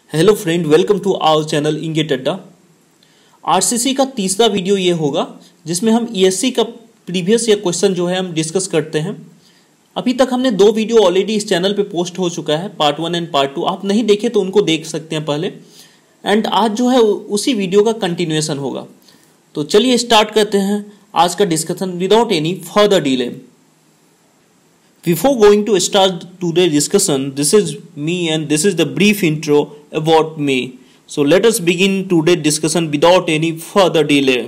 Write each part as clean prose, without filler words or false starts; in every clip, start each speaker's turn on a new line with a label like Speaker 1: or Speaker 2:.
Speaker 1: Hello friend, welcome to our channel इंगेट अड्डा। RCC का तीसरा वीडियो ये होगा जिसमें हम ईएससी का प्रीवियस ईयर क्वेश्चन जो है हम डिस्कस करते हैं। अभी तक हमने दो वीडियो ऑलरेडी इस चैनल पे पोस्ट हो चुका है, पार्ट 1 एंड पार्ट 2। आप नहीं देखे तो उनको देख सकते हैं पहले। एंड आज जो है उसी वीडियो का कंटिन्यूएशन होगा। तो चलिए स्टार्ट करते हैं आज का discussion without any further delay. Before going to start today's discussion, this is me and this is the brief intro about me. So let us begin today's discussion without any further delay.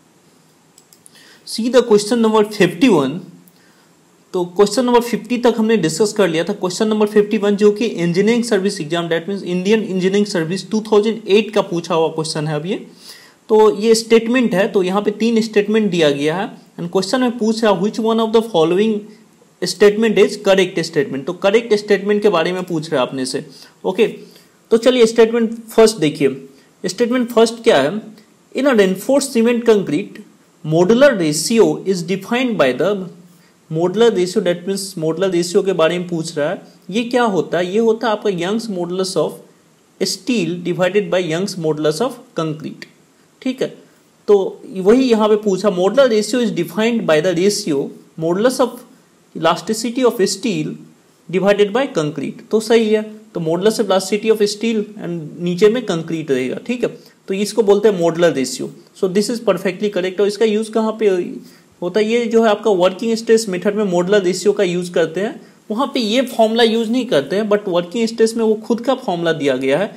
Speaker 1: See the question number 51. तो question number 50 तक हमने discuss कर लिया था। Question number 51 जो कि engineering service exam, that means Indian engineering service 2008 का पूछा हुआ क्वेश्चन है। अब तो ये स्टेटमेंट है, तो यहाँ पे 3 स्टेटमेंट दिया गया है एंड क्वेश्चन में पूछ रहा which one of the following statement is correct statement. तो करेक्ट स्टेटमेंट के बारे में पूछ रहा है आपने से। ओके, तो चलिए स्टेटमेंट फर्स्ट देखिए। स्टेटमेंट फर्स्ट क्या है? In a reinforced cement concrete modular ratio is defined by the modular ratio, that means modular ratio के बारे में पूछ रहा है। ये क्या होता है? ये होता है आपका Young's modulus of steel divided by Young's modulus of concrete. ठीक है, तो वही यहाँ पे पूछा। Modular ratio is defined by the ratio modulus of elasticity of steel divided by concrete. तो सही है, तो modulus of elasticity of steel and नीचे में कंक्रीट रहेगा। ठीक है, तो इसको बोलते हैं modular ratio. So this is perfectly correct. और इसका यूज कहाँ पे होता है? ये जो है आपका वर्किंग स्ट्रेस मेथड में मॉडुलर रेशियो का यूज करते हैं। वहां पे ये फॉर्मूला यूज नहीं करते हैं, बट वर्किंग स्ट्रेस में वो खुद का फॉर्मूला दिया गया है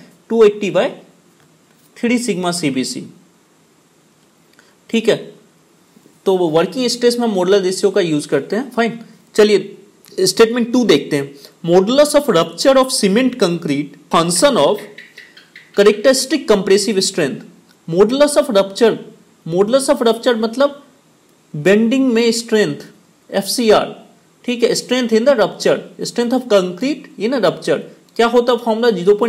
Speaker 1: 280/3 सिग्मा CBC। ठीक है, तो वो वर्किंग स्ट्रेस में मॉडुलर रेशियो का यूज करते हैं। फाइन, चलिए स्टेटमेंट 2 देखते हैं। Modulus of rupture of cement concrete function of characteristic compressive strength. Modulus of rupture मतलब बेंडिंग में स्ट्रेंथ, FCR। ठीक है, strength in the rupture, strength of concrete in rupture क्या होता है? Formula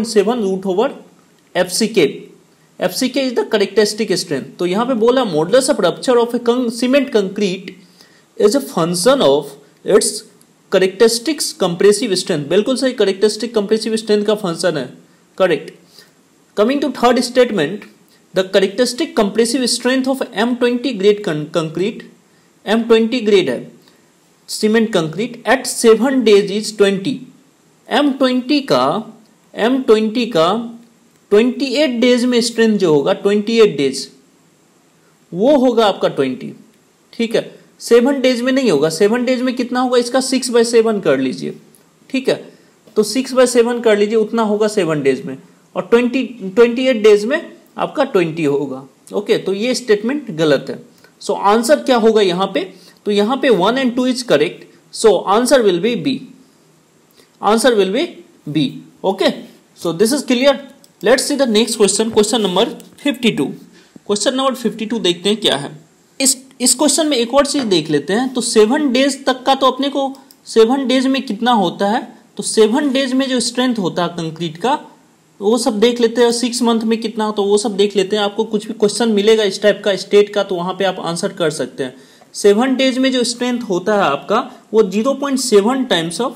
Speaker 1: 0.7 FCK is the characteristic strength. तो यहां पे बोला modulus of rupture of a cement concrete is a function of its characteristics compressive strength. बिल्कुल सही, कैरेक्टरिस्टिक कंप्रेसिव स्ट्रेंथ का फंक्शन है, correct. Coming to third statement, the characteristic compressive strength of M20 grade concrete, M20 grade है cement concrete, at 7 days is 20। M20 का 28 days में strength जो होगा 28 days वो होगा आपका 20। ठीक है, 7 डेज में नहीं होगा। 7 डेज में कितना होगा? इसका 6/7 कर लीजिए। ठीक है, तो 6/7 कर लीजिए, उतना होगा 7 डेज में। और 28 डेज में आपका 20 होगा। ओके, तो ये स्टेटमेंट गलत है। सो आंसर क्या होगा यहाँ पे? तो यहाँ पे 1 and 2 is correct. So answer will be B. Answer will be B. Okay, so this is clear. Let's see the next question, question number 52। Question number 52 देखते हैं क्या है। इस क्वेश्चन में एक और चीज देख लेते हैं। तो 7 डेज तक का तो अपने को 7 डेज में कितना होता है? तो 7 डेज में जो स्ट्रेंथ होता है कंक्रीट का वो सब देख लेते हैं। 6 मंथ में कितना, तो वो सब देख लेते हैं। आपको कुछ भी क्वेश्चन मिलेगा इस टाइप का स्टेट का, तो वहां पे आप आंसर कर सकते हैं। 7 डेज में जो स्ट्रेंथ होता है आपका वो 0.7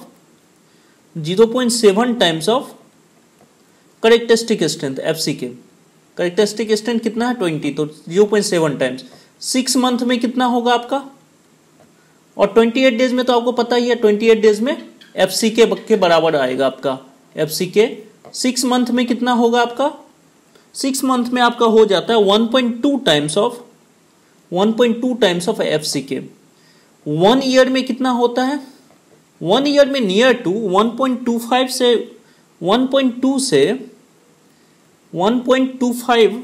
Speaker 1: times of characteristic strength FCK। Characteristic strength कितना है? 20, तो 0.7 टाइम्स। 6 मंथ में कितना होगा आपका? और 28 डेज में तो आपको पता ही है, 28 डेज में FCK के बराबर आएगा आपका FCK। 6 मंथ में कितना होगा आपका? 6 मंथ में आपका हो जाता है 1.2 टाइम्स ऑफ FCK। 1 ईयर में कितना होता है? 1 ईयर में नियर टू 1.25 से 1.25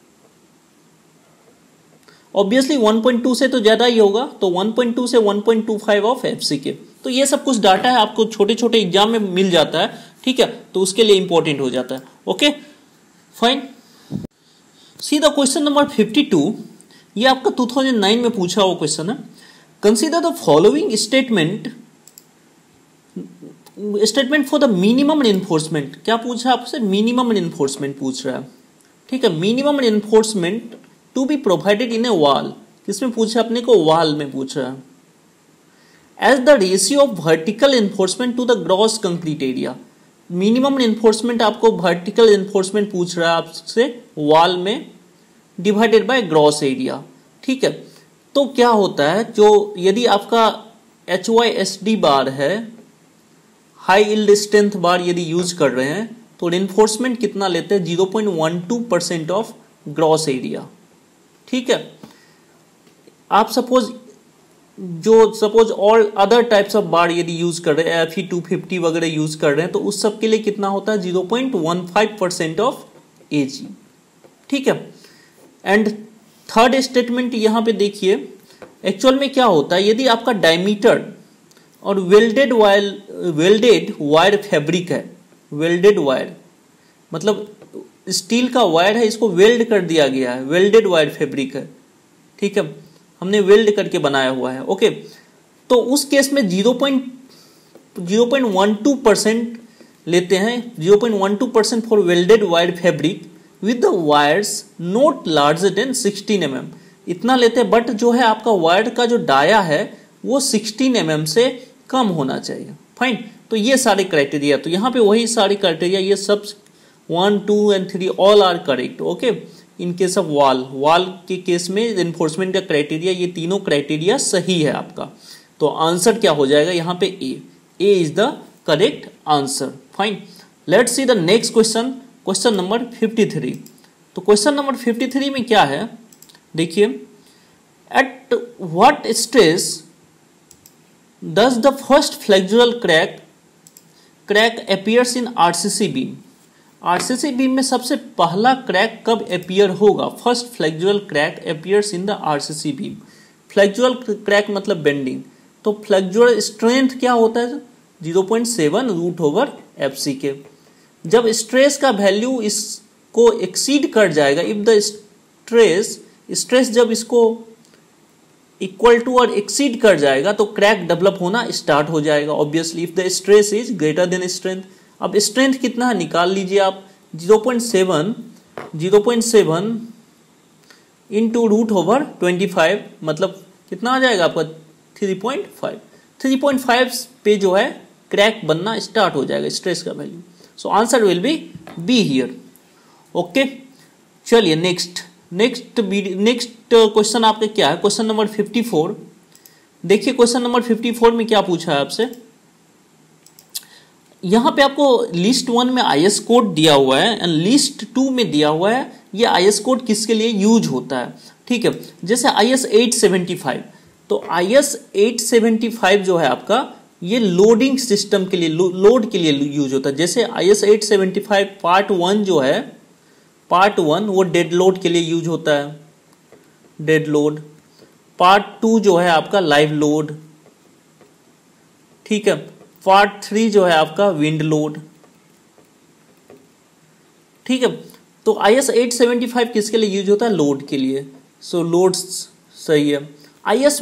Speaker 1: ऑब्वियसली 1.2 से तो ज्यादा ही होगा, तो 1.2 से 1.25 ऑफ FCK। तो ये सब कुछ डाटा है, आपको छोटे छोटे एग्जाम में मिल जाता है। ठीक है, तो उसके लिए इंपॉर्टेंट हो जाता है। Okay, fine. See the question number 52। ये आपका 2009 में पूछा हुआ क्वेश्चन है। Consider the following statement for the minimum reinforcement. क्या पूछा आपसे? मिनिमम इन्फोर्समेंट पूछ रहा है। ठीक है, minimum reinforcement to be provided in a wall. किसमें पूछा? अपने को वॉल में पूछ रहा है। As the ratio of vertical reinforcement to the gross concrete area. Minimum reinforcement आपको वर्टिकल इन्फोर्समेंट पूछ रहा है आपसे वॉल में, डिवाइडेड बाय ग्रॉस एरिया। ठीक है, तो क्या होता है, जो यदि आपका HYSD बार है, हाई यील्ड स्ट्रेंथ बार यदि यूज कर रहे हैं, तो इन्फोर्समेंट कितना लेते हैं, 0.12% ऑफ ग्रॉस एरिया। ठीक है, आप suppose all other types of bar यदि यूज कर रहे हैं, FE250 वगैरह यूज कर रहे हैं, तो उस सब के लिए कितना होता है, 0.15% ऑफ AG। ठीक है, एंड थर्ड स्टेटमेंट यहां पे देखिए, एक्चुअल में क्या होता है, यदि आपका डायमीटर और वेल्डेड वायर फैब्रिक है, वेल्डेड वायर मतलब स्टील का वायर है, इसको वेल्ड कर दिया गया है, वेल्डेड वायर फैब्रिक है। ठीक है, हमने वेल्ड करके बनाया हुआ है। ओके, तो उस केस में 0.12% लेते हैं, 0.12% for welded wire fabric with the wires not larger than 16 mm, इतना लेते हैं, बट जो है आपका वायर का जो डाया है वो 16 mm से कम होना चाहिए। फाइन, तो ये सारे क्राइटेरिया, तो यहाँ पे वही सारे क्राइटेरिया, ये सब 1, 2 and 3 all are correct. Okay, in case of wall के केस में इन्फोर्समेंट का क्राइटेरिया, ये तीनों क्राइटेरिया सही है आपका। तो आंसर क्या हो जाएगा यहाँ पे, A is the correct answer. Fine, let's see the next question, question number 53। तो क्वेश्चन नंबर 53 में क्या है, देखिए, at what stress does the first flexural crack appears in RCC beam. RCC beam में सबसे पहला क्रैक कब अपीयर होगा, first flexural crack appears in the RCC beam. Flexural crack मतलब बेंडिंग, तो फ्लेक्सुरल स्ट्रेंथ क्या होता है, 0.7 √/FC। जब स्ट्रेस का वैल्यू इसको एक्सीड कर जाएगा, इफ द स्ट्रेस जब इसको इक्वल टू और एक्सीड कर जाएगा, तो क्रैक डेवलप होना स्टार्ट हो जाएगा obviously, if the stress is greater than strength. अब स्ट्रेंथ कितना है निकाल लीजिए आप, 0.7 इंटू √/25, मतलब कितना आ जाएगा आपका 3.5 पे जो है क्रैक बनना स्टार्ट हो जाएगा स्ट्रेस का value. So answer will be B here. Okay, चलिए नेक्स्ट क्वेश्चन आपका क्या है, क्वेश्चन नंबर 54। देखिए क्वेश्चन नंबर 54 में क्या पूछा है आपसे, यहां पे आपको लिस्ट 1 में IS कोड दिया हुआ है एंड लिस्ट 2 में दिया हुआ है, ये IS कोड किसके लिए यूज होता है। ठीक है, जैसे IS 875, तो IS 875 जो है आपका, ये लोडिंग सिस्टम के लिए, लोड के लिए यूज होता है। जैसे IS 875 पार्ट 1 जो है, पार्ट 1 वो डेड लोड के लिए यूज होता है, डेड लोड। पार्ट 2 जो है आपका लाइव लोड। ठीक है, पार्ट 3 जो है आपका विंड लोड। ठीक है, तो IS 875 किसके लिए यूज होता है, लोड के लिए। सो लोड सही है। IS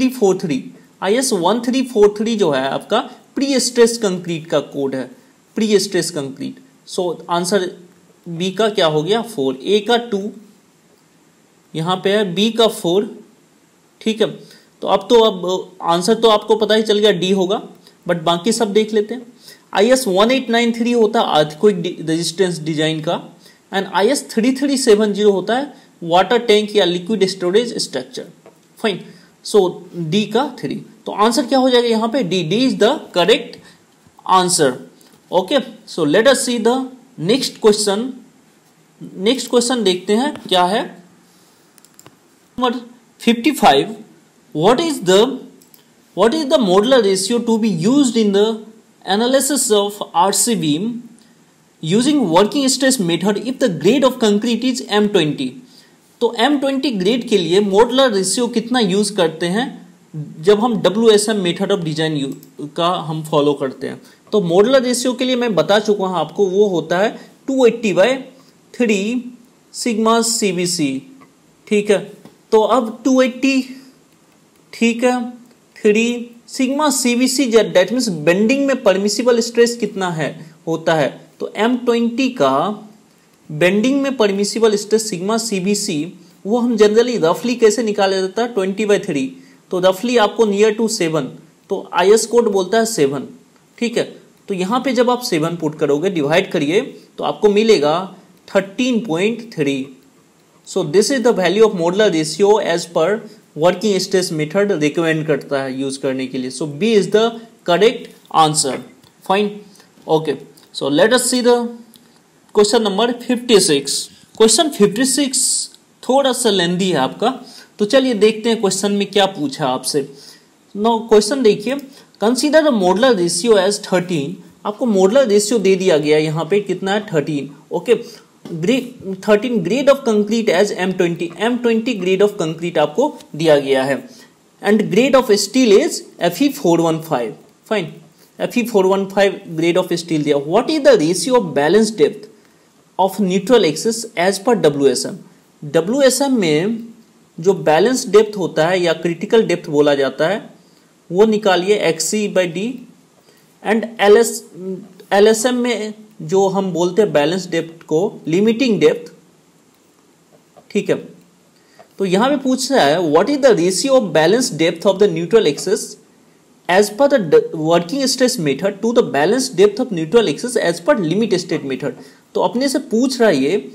Speaker 1: 1343 जो है आपका प्री स्ट्रेस कंक्रीट का कोड है, pre stress concrete. So answer B का क्या हो गया 4, ए का 2 यहां पे है, बी का 4। ठीक है, तो अब आंसर तो आपको पता ही चल गया डी होगा, बट बाकी सब देख लेते हैं। IS 1893 होता है अर्थक्वेक रेजिस्टेंस डिजाइन का, एंड IS 3370 होता है वाटर टैंक या liquid storage structure. Fine, so D का 3, तो आंसर क्या हो जाएगा यहाँ पे, D is the correct answer. Okay, so let us see the next question देखते हैं क्या है। Number 55, what is the modular ratio to be used in the analysis of RC beam using working stress method if the grade of concrete is M20। तो M20 grade के लिए modular ratio कितना use करते हैं जब हम WSM method of design का हम फॉलो करते हैं। तो मोडुलर रेशियो के लिए मैं बता चुका हूं आपको, वो होता है 280/3 सिग्मा CBC। ठीक है, तो अब 280, ठीक है, 3 sigma CBC, that means bending में परमिसिबल स्ट्रेस कितना है होता है, तो M20 का बेंडिंग में परमिसिबल स्ट्रेस सिग्मा CBC, वो हम जनरली रफली कैसे निकाला जाता है 20/3, तो रफली आपको नियर टू 7, तो IS कोड बोलता है 7। ठीक है, तो यहाँ पे जब आप 7 पुट करोगे, डिवाइड करिए, तो आपको मिलेगा 13.3। So this is the value of modular ratio as per working stress method recommend करता है यूज करने के लिए। So B is the correct answer. Fine, okay. So let us see the question number 56। Question 56 थोड़ा सा लेंदी है आपका, तो चलिए देखते हैं क्वेश्चन में क्या पूछा आपसे। नो क्वेश्चन देखिए, consider the modular ratio as 13। आपको मॉडुलर रेशियो दे दिया गया यहाँ पे कितना है 13, okay. 13 grade of concrete as M20 grade of concrete आपको दिया गया है, and grade of steel is Fe415। Fine, Fe415 grade of steel दिया। What is the ratio of balance depth of neutral axis as per WSM। WSM में जो balance depth होता है या क्रिटिकल डेप्थ बोला जाता है वो निकालिए XC/D, एंड LSM में जो हम बोलते हैं बैलेंस डेप्थ को लिमिटिंग डेप्थ, ठीक है। तो यहां पे पूछ रहा है what is the ratio of balance depth of the neutral axis as per the working stress method to the balance depth of neutral axis as per limit state method. तो अपने से पूछ रहा है ये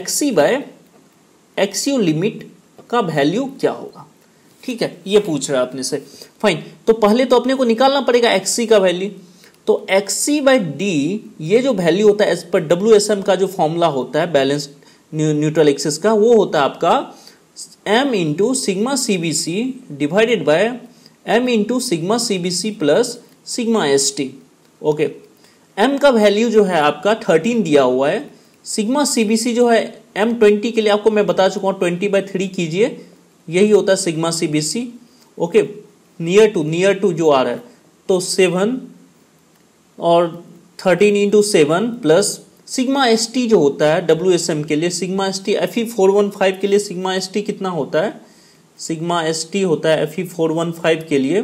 Speaker 1: XC/XU लिमिट का value क्या होगा, ठीक है, ये पूछ रहा है अपने से। फाइन, तो पहले तो अपने को निकालना पड़ेगा XC का वैल्यू। तो XC/D ये जो वैल्यू होता है एज पर WSM का जो फॉर्मूला होता है बैलेंस न्यूट्रल एक्सिस का, वो होता है आपका M into sigma CBC divided by M into sigma CBC plus sigma ST, okay. M का वैल्यू जो है आपका 13 दिया हुआ है, सिग्मा CBC जो है M20 के लिए आपको मैं बता चुका हूँ 20/3 कीजिए, यही होता है sigma CBC, okay. Near to जो आ रहा है, तो 7 और 13 इंटू 7 प्लस सिग्मा ST जो होता है WSM के लिए, सिग्मा ST Fe415 के लिए सिग्मा ST कितना होता है, सिग्मा ST होता है Fe415 के लिए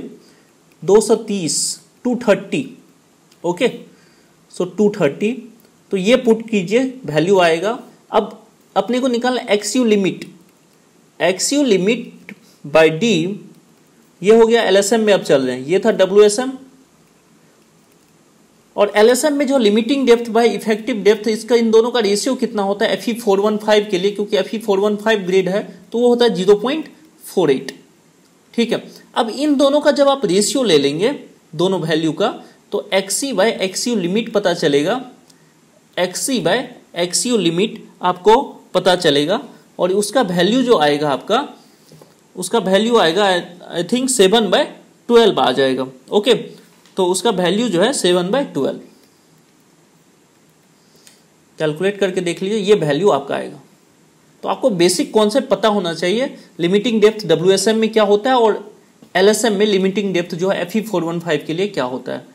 Speaker 1: 230, ओके। सो 230, तो ये पुट कीजिए, वैल्यू आएगा। अब अपने को निकालना XU लिमिट बाय D, ये हो गया LSM में अब चल रहे हैं, ये था WSM, और LSM में जो limiting depth by effective depth, इसका इन दोनों का रेशियो कितना होता है Fe415 के लिए, क्योंकि Fe415 ग्रेड है तो वो होता है 0.48, ठीक है। अब इन दोनों का जब आप रेशियो ले लेंगे दोनों वैल्यू का, तो XC/XU लिमिट पता चलेगा, XC/XU लिमिट आपको पता चलेगा, और उसका वैल्यू जो आएगा आपका, उसका वैल्यू आएगा आई थिंक 7/12 आ जाएगा, ओके। तो उसका वैल्यू जो है 7/12, कैलकुलेट करके देख लीजिए, ये वैल्यू आपका आएगा। तो आपको बेसिक कॉन्सेप्ट पता होना चाहिए, लिमिटिंग डेप्थ WSM में क्या होता है और LSM में लिमिटिंग डेप्थ जो है Fe415 के लिए क्या होता है,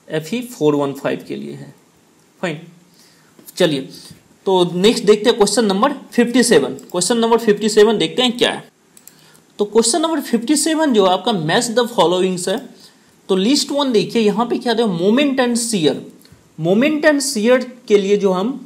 Speaker 1: Fe415 के लिए है। फाइन, चलिए तो नेक्स्ट देखते हैं क्वेश्चन नंबर 57। क्वेश्चन नंबर 57 देखते हैं क्या है। तो क्वेश्चन नंबर 57 जो आपका मैच द फॉलोइंग्स है। तो लिस्ट 1 देखिए, यहाँ पे क्या है, moment and shear. Moment and shear के लिए जो हम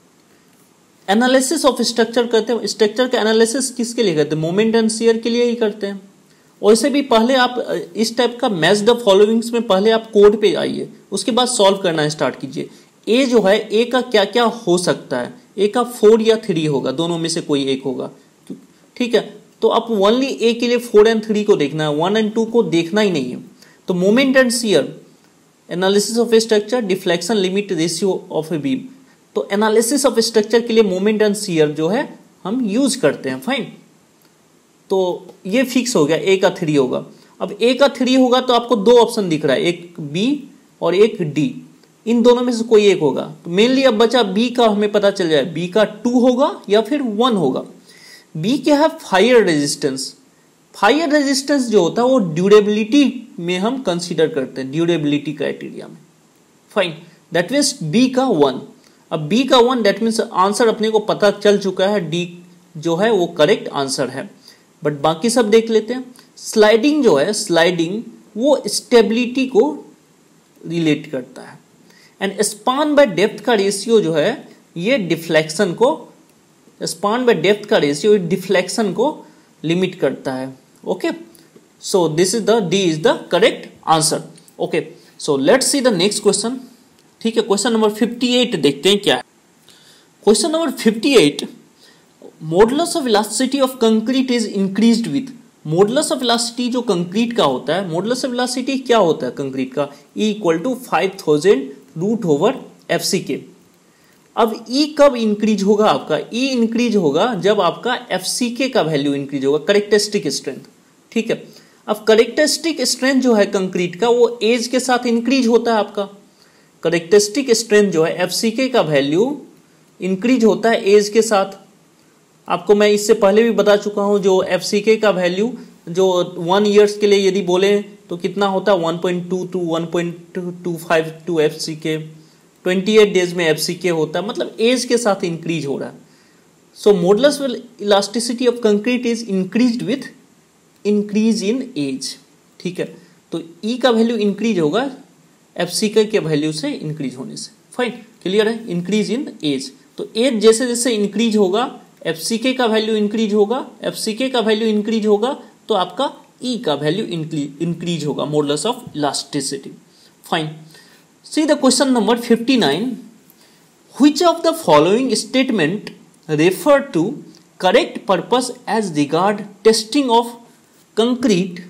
Speaker 1: एनालिसिस ऑफ स्ट्रक्चर करते हैं, स्ट्रक्चर का एनालिसिस किसके लिए करते हैं, मोमेंट एंड शियर के लिए ही करते हैं। वैसे भी पहले आप इस टाइप का मैच द फॉलोइंग्स में पहले आप कोड पे आइए, उसके बाद सॉल्व करना स्टार्ट कीजिए। ए जो है, ए का क्या क्या हो सकता है, ए का 4 या 3 होगा, दोनों में से कोई एक होगा, ठीक है। तो आप ओनली ए के लिए 4 और 3 को देखना है, 1 और 2 को देखना ही नहीं है। तो moment and shear, analysis of structure, deflection limit ratio of a beam. तो एनालिसिस ऑफ स्ट्रक्चर के लिए मोमेंट एंड शियर जो है हम यूज करते हैं। फाइन, तो ये फिक्स हो गया, ए का 3 होगा। अब ए का 3 होगा तो आपको 2 ऑप्शन दिख रहा है, एक बी और एक डी, इन दोनों में से कोई एक होगा। तो मेनली अब बचा बी का, हमें पता चल जाए बी का 2 होगा या फिर 1 होगा। बी क्या है, फायर रेजिस्टेंस। फायर रेजिस्टेंस जो होता है वो ड्यूरेबिलिटी में हम कंसीडर करते हैं, ड्यूरेबिलिटी क्राइटेरिया में। फाइन, दैट मीन्स बी का 1। अब बी का 1 दैट मीन्स आंसर अपने को पता चल चुका है, डी जो है वो करेक्ट आंसर है। बट बाकी सब देख लेते हैं। स्लाइडिंग जो है, स्लाइडिंग वो स्टेबिलिटी को रिलेट करता है, एंड स्पान बाय डेप्थ का रेशियो जो है ये डिफ्लेक्शन को, स्पान बाय डेप्थ का रेशियो डिफ्लेक्शन को लिमिट करता है। Okay, so this is the D is the correct answer. Okay, so let's see the next question. ठीक है, क्वेश्चन नंबर 58 देखते हैं क्या है। Question number 58, modulus of elasticity of concrete is increased with. Modulus of elasticity जो concrete का होता है, मॉडुलस ऑफ इलास्टिसिटी क्या होता है कंक्रीट का, E = 5000 √/FCK। अब E कब इंक्रीज होगा आपका, E इंक्रीज होगा जब आपका FCK का वैल्यू इंक्रीज होगा, करेक्टरिस्टिक स्ट्रेंथ। ठीक है, अब करेक्टरिस्टिक स्ट्रेंथ जो है कंक्रीट का वो एज के साथ इंक्रीज होता है आपका। करेक्टरिस्टिक स्ट्रेंथ जो है FCK का वैल्यू इंक्रीज होता है एज के साथ। आपको मैं इससे पहले भी बता चुका हूं, जो FCK का वैल्यू जो 1 ईयर्स के लिए यदि बोले तो कितना होता है 1.2 to 1.25 टू FCK, 28 डेज में FCK होता है, मतलब एज के साथ इंक्रीज हो रहा है। So modulus elasticity of concrete is increased with increase in age. ठीक है, तो E का वैल्यू इंक्रीज होगा FCK के वैल्यू से इंक्रीज होने से। फाइन, क्लियर है, इंक्रीज इन एज। तो एज जैसे जैसे इंक्रीज होगा FCK का वैल्यू इंक्रीज होगा, FCK का वैल्यू इंक्रीज होगा तो आपका E का वैल्यू इंक्रीज होगा, modulus of elasticity. Fine, see the question number 59, which of the following statement refer to correct purpose as regard testing of concrete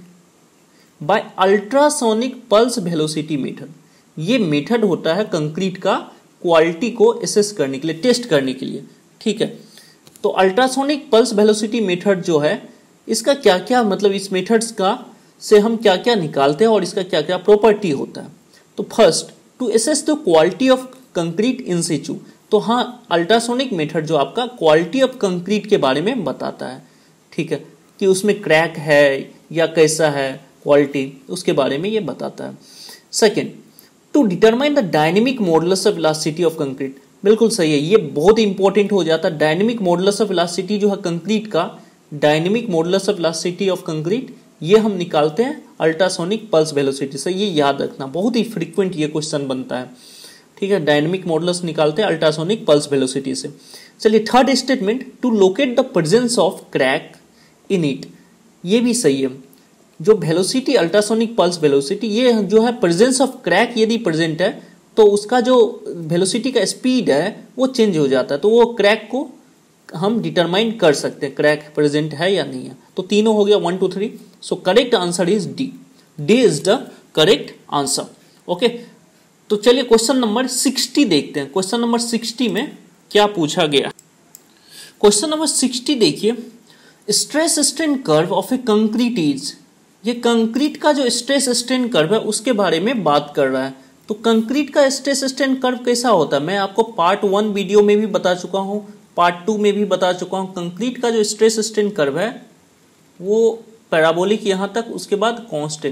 Speaker 1: by ultrasonic pulse velocity method. ये method होता है concrete का quality को assess करने के लिए, test करने के लिए। ठीक है, तो अल्ट्रासोनिक पल्स वेलोसिटी मेथड जो है इसका क्या क्या मतलब, इस मेथड्स का से हम क्या क्या निकालते हैं और इसका क्या क्या प्रॉपर्टी होता है। तो first, to assess the quality of concrete in situ. तो हाँ, अल्ट्रासोनिक मेथड जो आपका क्वालिटी ऑफ कंक्रीट के बारे में बताता है। ठीक है, कि उसमें क्रैक है या कैसा है क्वालिटी, उसके बारे में ये बताता है। Second, to determine the dynamic modulus of elasticity of concrete. बिल्कुल सही है, ये बहुत इंपॉर्टेंट हो जाता है। डायनेमिक मॉडुलस ऑफ इलास्टिसिटी जो है कंक्रीट का, dynamic modulus of elasticity of concrete, ये हम निकालते हैं अल्ट्रासोनिक पल्स वेलोसिटी से। ये याद रखना, बहुत ही फ्रीक्वेंट ये क्वेश्चन बनता है। ठीक है, डायनेमिक मॉडुलस निकालते हैं अल्ट्रासोनिक पल्स वेलोसिटी से। चलिए third statement, to locate the presence of crack in it. ये भी सही है, जो वेलोसिटी अल्ट्रासोनिक पल्स वेलोसिटी, ये जो है प्रेजेंस ऑफ क्रैक यदि प्रेजेंट है तो उसका जो वेलोसिटी का स्पीड है वो चेंज हो जाता है, तो वो क्रैक को हम डिटरमाइन कर सकते हैं, क्रैक प्रेजेंट है या नहीं है। तो तीनों हो गया 1 2 3। So correct answer is D. D is the correct answer. Okay, तो चलिए क्वेश्चन नंबर 60 देखते हैं। क्वेश्चन नंबर 60 में क्या पूछा गया। क्वेश्चन नंबर 60 देखिए, stress strain curve of a concrete is. ये कंक्रीट का जो स्ट्रेस स्ट्रेन कर्व है उसके बारे में बात कर रहा है। तो कंक्रीट का स्ट्रेस स्ट्रेन कर्व कैसा होता है, मैं आपको पार्ट 1 वीडियो में भी बता चुका हूँ, पार्ट 2 में भी बता चुका हूँ। कंक्रीट का जो स्ट्रेस स्ट्रेन कर्व है वो पैराबोलिक यहाँ तक, उसके बाद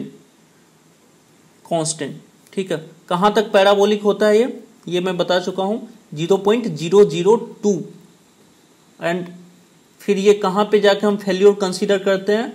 Speaker 1: कांस्टेंट। ठीक है, कहाँ तक पैराबोलिक होता है ये मैं बता चुका हूँ, 0.002। एंड फिर ये कहाँ पे जाके हम फेल्योर कंसीडर करते हैं,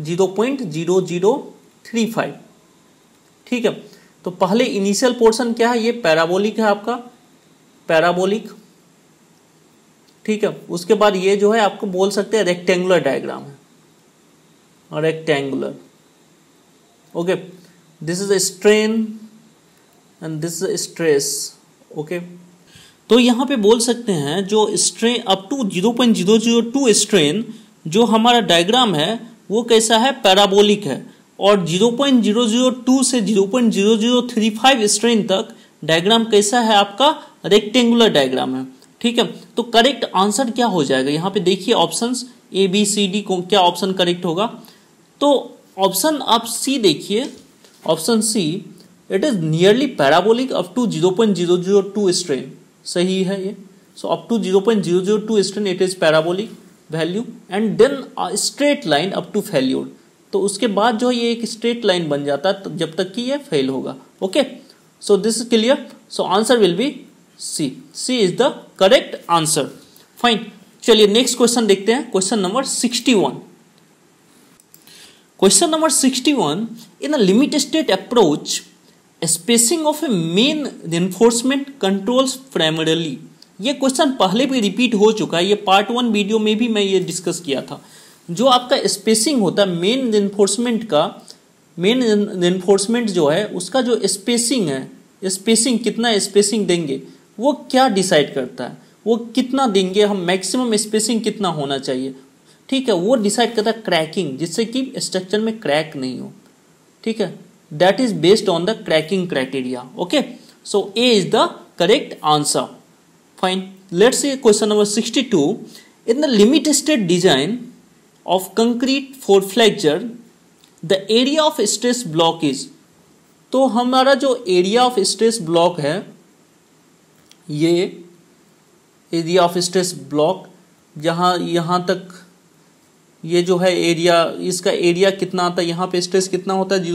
Speaker 1: 0.0035। ठीक है, तो पहले इनिशियल पोर्शन क्या है, ये पैराबोलिक है आपका, पैराबोलिक। ठीक है, उसके बाद ये जो है आपको बोल सकते हैं रेक्टेंगुलर डायग्राम है, rectangular. Okay, this is a strain and this is a stress. Okay, तो यहाँ पे बोल सकते हैं जो स्ट्रेन अप टू 0.002 स्ट्रेन जो हमारा डायग्राम है वो कैसा है, पैराबोलिक है। और 0.002 से 0.0035 स्ट्रेन तक डायग्राम कैसा है आपका, रेक्टेंगुलर डायग्राम है। ठीक है, तो करेक्ट आंसर क्या हो जाएगा, यहाँ पे देखिए options A B C D को क्या ऑप्शन करेक्ट होगा। तो ऑप्शन आप सी देखिए, option C, it is nearly parabolic up to 0.002 strain, सही है ये। So up to 0.002 strain it is parabolic value and then straight line up to failure. तो उसके बाद जो ये एक स्ट्रेट लाइन बन जाता है जब तक कि ये फेल होगा। Okay, so this is clear. So answer will be C. C is the correct answer. Fine, चलिए नेक्स्ट क्वेश्चन देखते हैं, question number 61। Question number 61, in a limit state approach spacing of a main reinforcement controls primarily. ये question पहले भी repeat हो चुका है, ये पार्ट 1 वीडियो में भी मैं ये डिस्कस किया था। जो आपका स्पेसिंग होता है मेन रेनफोर्समेंट का, मेन रेनफोर्समेंट जो है उसका जो स्पेसिंग है स्पेसिंग, कितना स्पेसिंग देंगे वो क्या डिसाइड करता है, वो कितना देंगे हम, मैक्सिमम स्पेसिंग कितना होना चाहिए, ठीक है, वो डिसाइड करता है क्रैकिंग, जिससे कि स्ट्रक्चर में क्रैक नहीं हो, ठीक है, that is based on the cracking criteria. Okay, so A is the correct answer. Fine, let's see question number 62। In the limit state design of concrete for flexure the area of stress block is, तो हमारा जो area of stress block है, ये area of stress block जहाँ यहाँ तक ये जो है एरिया, इसका एरिया कितना आता है, यहाँ पे स्ट्रेस कितना होता है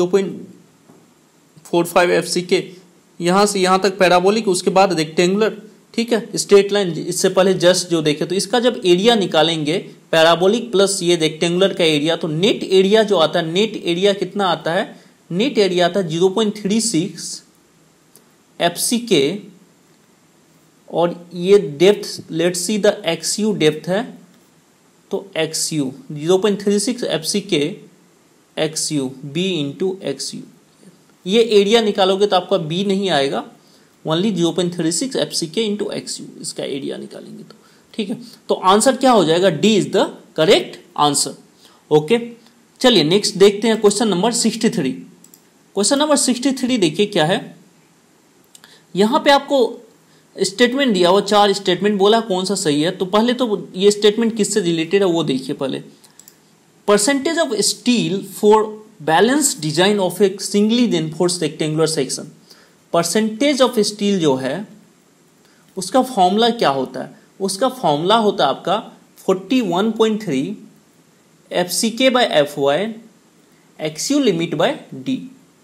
Speaker 1: 0.45 FCK, यहाँ से यहाँ तक पैराबोलिक, उसके बाद रेक्टेंगुलर, ठीक है, स्ट्रेट लाइन, इससे पहले जस्ट जो देखे, तो इसका जब एरिया निकालेंगे पैराबोलिक प्लस ये रेक्टेंगुलर का एरिया, तो नेट एरिया जो आता है, नेट एरिया कितना आता है, नेट एरिया आता है 0.36 FCK, और ये depth, let's see the XU depth है, तो XU 0.36 FCK XU B into XU, ये एरिया निकालोगे तो आपका B नहीं आएगा, ओनली 0.36 FCK इंटू XU इसका एरिया निकालेंगे तो, ठीक है, तो आंसर क्या हो जाएगा, D is the correct answer. Okay, चलिए नेक्स्ट देखते हैं क्वेश्चन नंबर 63। क्वेश्चन नंबर 63 देखिए क्या है, यहां पे आपको स्टेटमेंट दिया हुआ, 4 स्टेटमेंट बोला कौन सा सही है, तो पहले तो ये स्टेटमेंट किससे रिलेटेड है वो देखिए पहले। Percentage of steel for balance design of a singly reinforced rectangular section, percentage of steel जो है उसका फॉर्मूला क्या होता है, उसका फॉर्मूला होता है आपका 41.3 FCK by FY XU limit by D,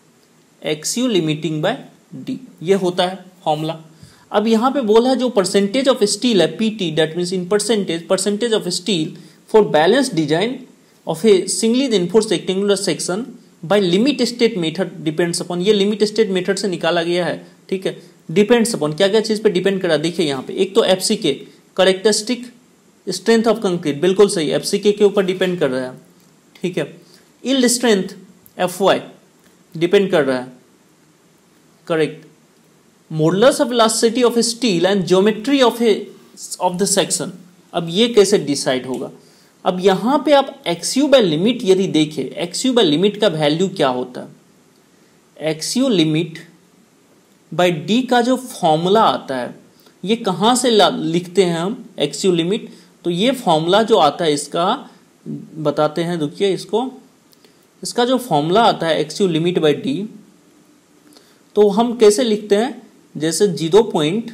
Speaker 1: XU limiting by D, ये होता है फॉर्मूला। अब यहाँ पे बोला है जो परसेंटेज ऑफ स्टील है PT, that means in percentage, percentage of steel for balance design of a singly reinforced rectangular section by limit state method depends upon, ये लिमिट स्टेट मेथड से निकाला गया है, ठीक है, डिपेंड्स अपॉन क्या क्या चीज पे डिपेंड करा, देखिए यहाँ पे एक तो FCK characteristic strength of concrete, बिल्कुल सही, FCK के ऊपर डिपेंड कर रहा है, ठीक है, यील्ड स्ट्रेंथ FY डिपेंड कर रहा है, correct, modulus of elasticity of steel and geometry of the section, अब ये कैसे डिसाइड होगा, अब यहां पे आप XU बाय लिमिट यदि देखें, XU बाय लिमिट का वैल्यू क्या होता है, XU लिमिट बाय D का जो फॉर्मूला आता है, ये कहां से लिखते हैं हम XU लिमिट, तो ये फॉर्मूला जो आता है इसका बताते हैं, देखिए इसको, इसका जो फॉर्मूला आता है XU लिमिट बाय D, तो हम कैसे लिखते हैं, जैसे 0.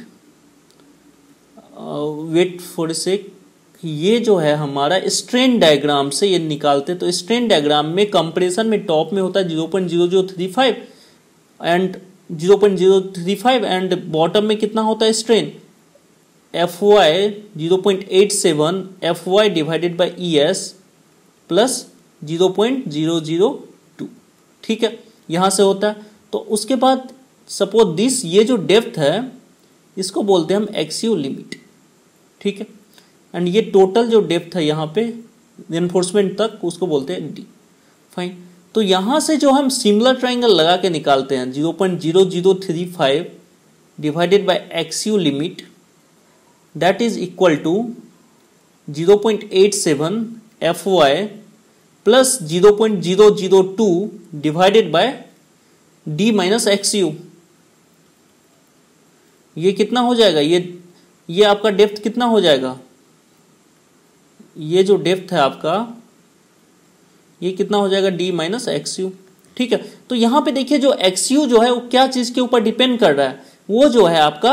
Speaker 1: वेट फॉर सेक, ये जो है हमारा स्ट्रेन डायग्राम से ये निकालते, तो स्ट्रेन डायग्राम में कंप्रेशन में टॉप में होता है 0.0035 एंड 0.035 एंड बॉटम में कितना होता है strain, FY 0.87 FY divided by ES plus 0.002, ठीक है, यहां से होता है। तो उसके बाद सपोज दिस, ये जो डेप्थ है इसको बोलते हैं हम XU लिमिट, ठीक है, एंड ये टोटल जो डेप्थ है यहाँ पे रेनफोर्समेंट तक, उसको बोलते हैं D। फाइन, तो यहाँ से जो हम सिमिलर ट्राइंगल लगा के निकालते हैं 0.0035 divided by XU limit, that is equal to 0.87 FY plus 0.002 divided by D minus XU, ये कितना हो जाएगा, ये आपका डेप्थ कितना हो जाएगा, ये जो डेप्थ है आपका ये कितना हो जाएगा, D माइनस XU, ठीक है। तो यहां पे देखिए जो XU जो है वो क्या चीज के ऊपर डिपेंड कर रहा है, वो जो है आपका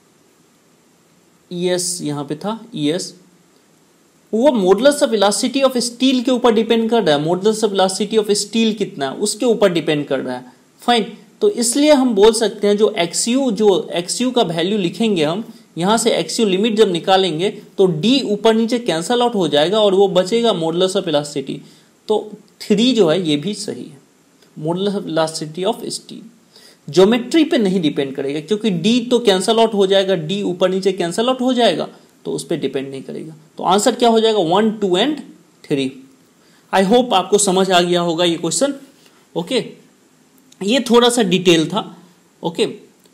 Speaker 1: ES, यहां पे था ES, वो modulus of elasticity of steel के ऊपर डिपेंड कर रहा है, modulus of elasticity of steel कितना है उसके ऊपर डिपेंड कर रहा है। फाइन, तो इसलिए हम बोल सकते हैं जो XU का वैल्यू लिखेंगे हम, यहां से XU लिमिट जब निकालेंगे तो D ऊपर नीचे कैंसल आउट हो जाएगा और वो बचेगा मॉडुलस ऑफ इलास्टिसिटी, तो 3 जो है ये भी सही है, modulus of elasticity of steel. Geometry पे नहीं डिपेंड करेगा क्योंकि D तो कैंसल आउट हो जाएगा, D ऊपर नीचे कैंसल आउट हो जाएगा, तो उस पर डिपेंड नहीं करेगा। तो आंसर क्या हो जाएगा, 1, 2 एंड 3। आई होप आपको समझ आ गया होगा ये क्वेश्चन। ओके, ये थोड़ा सा डिटेल था। ओके,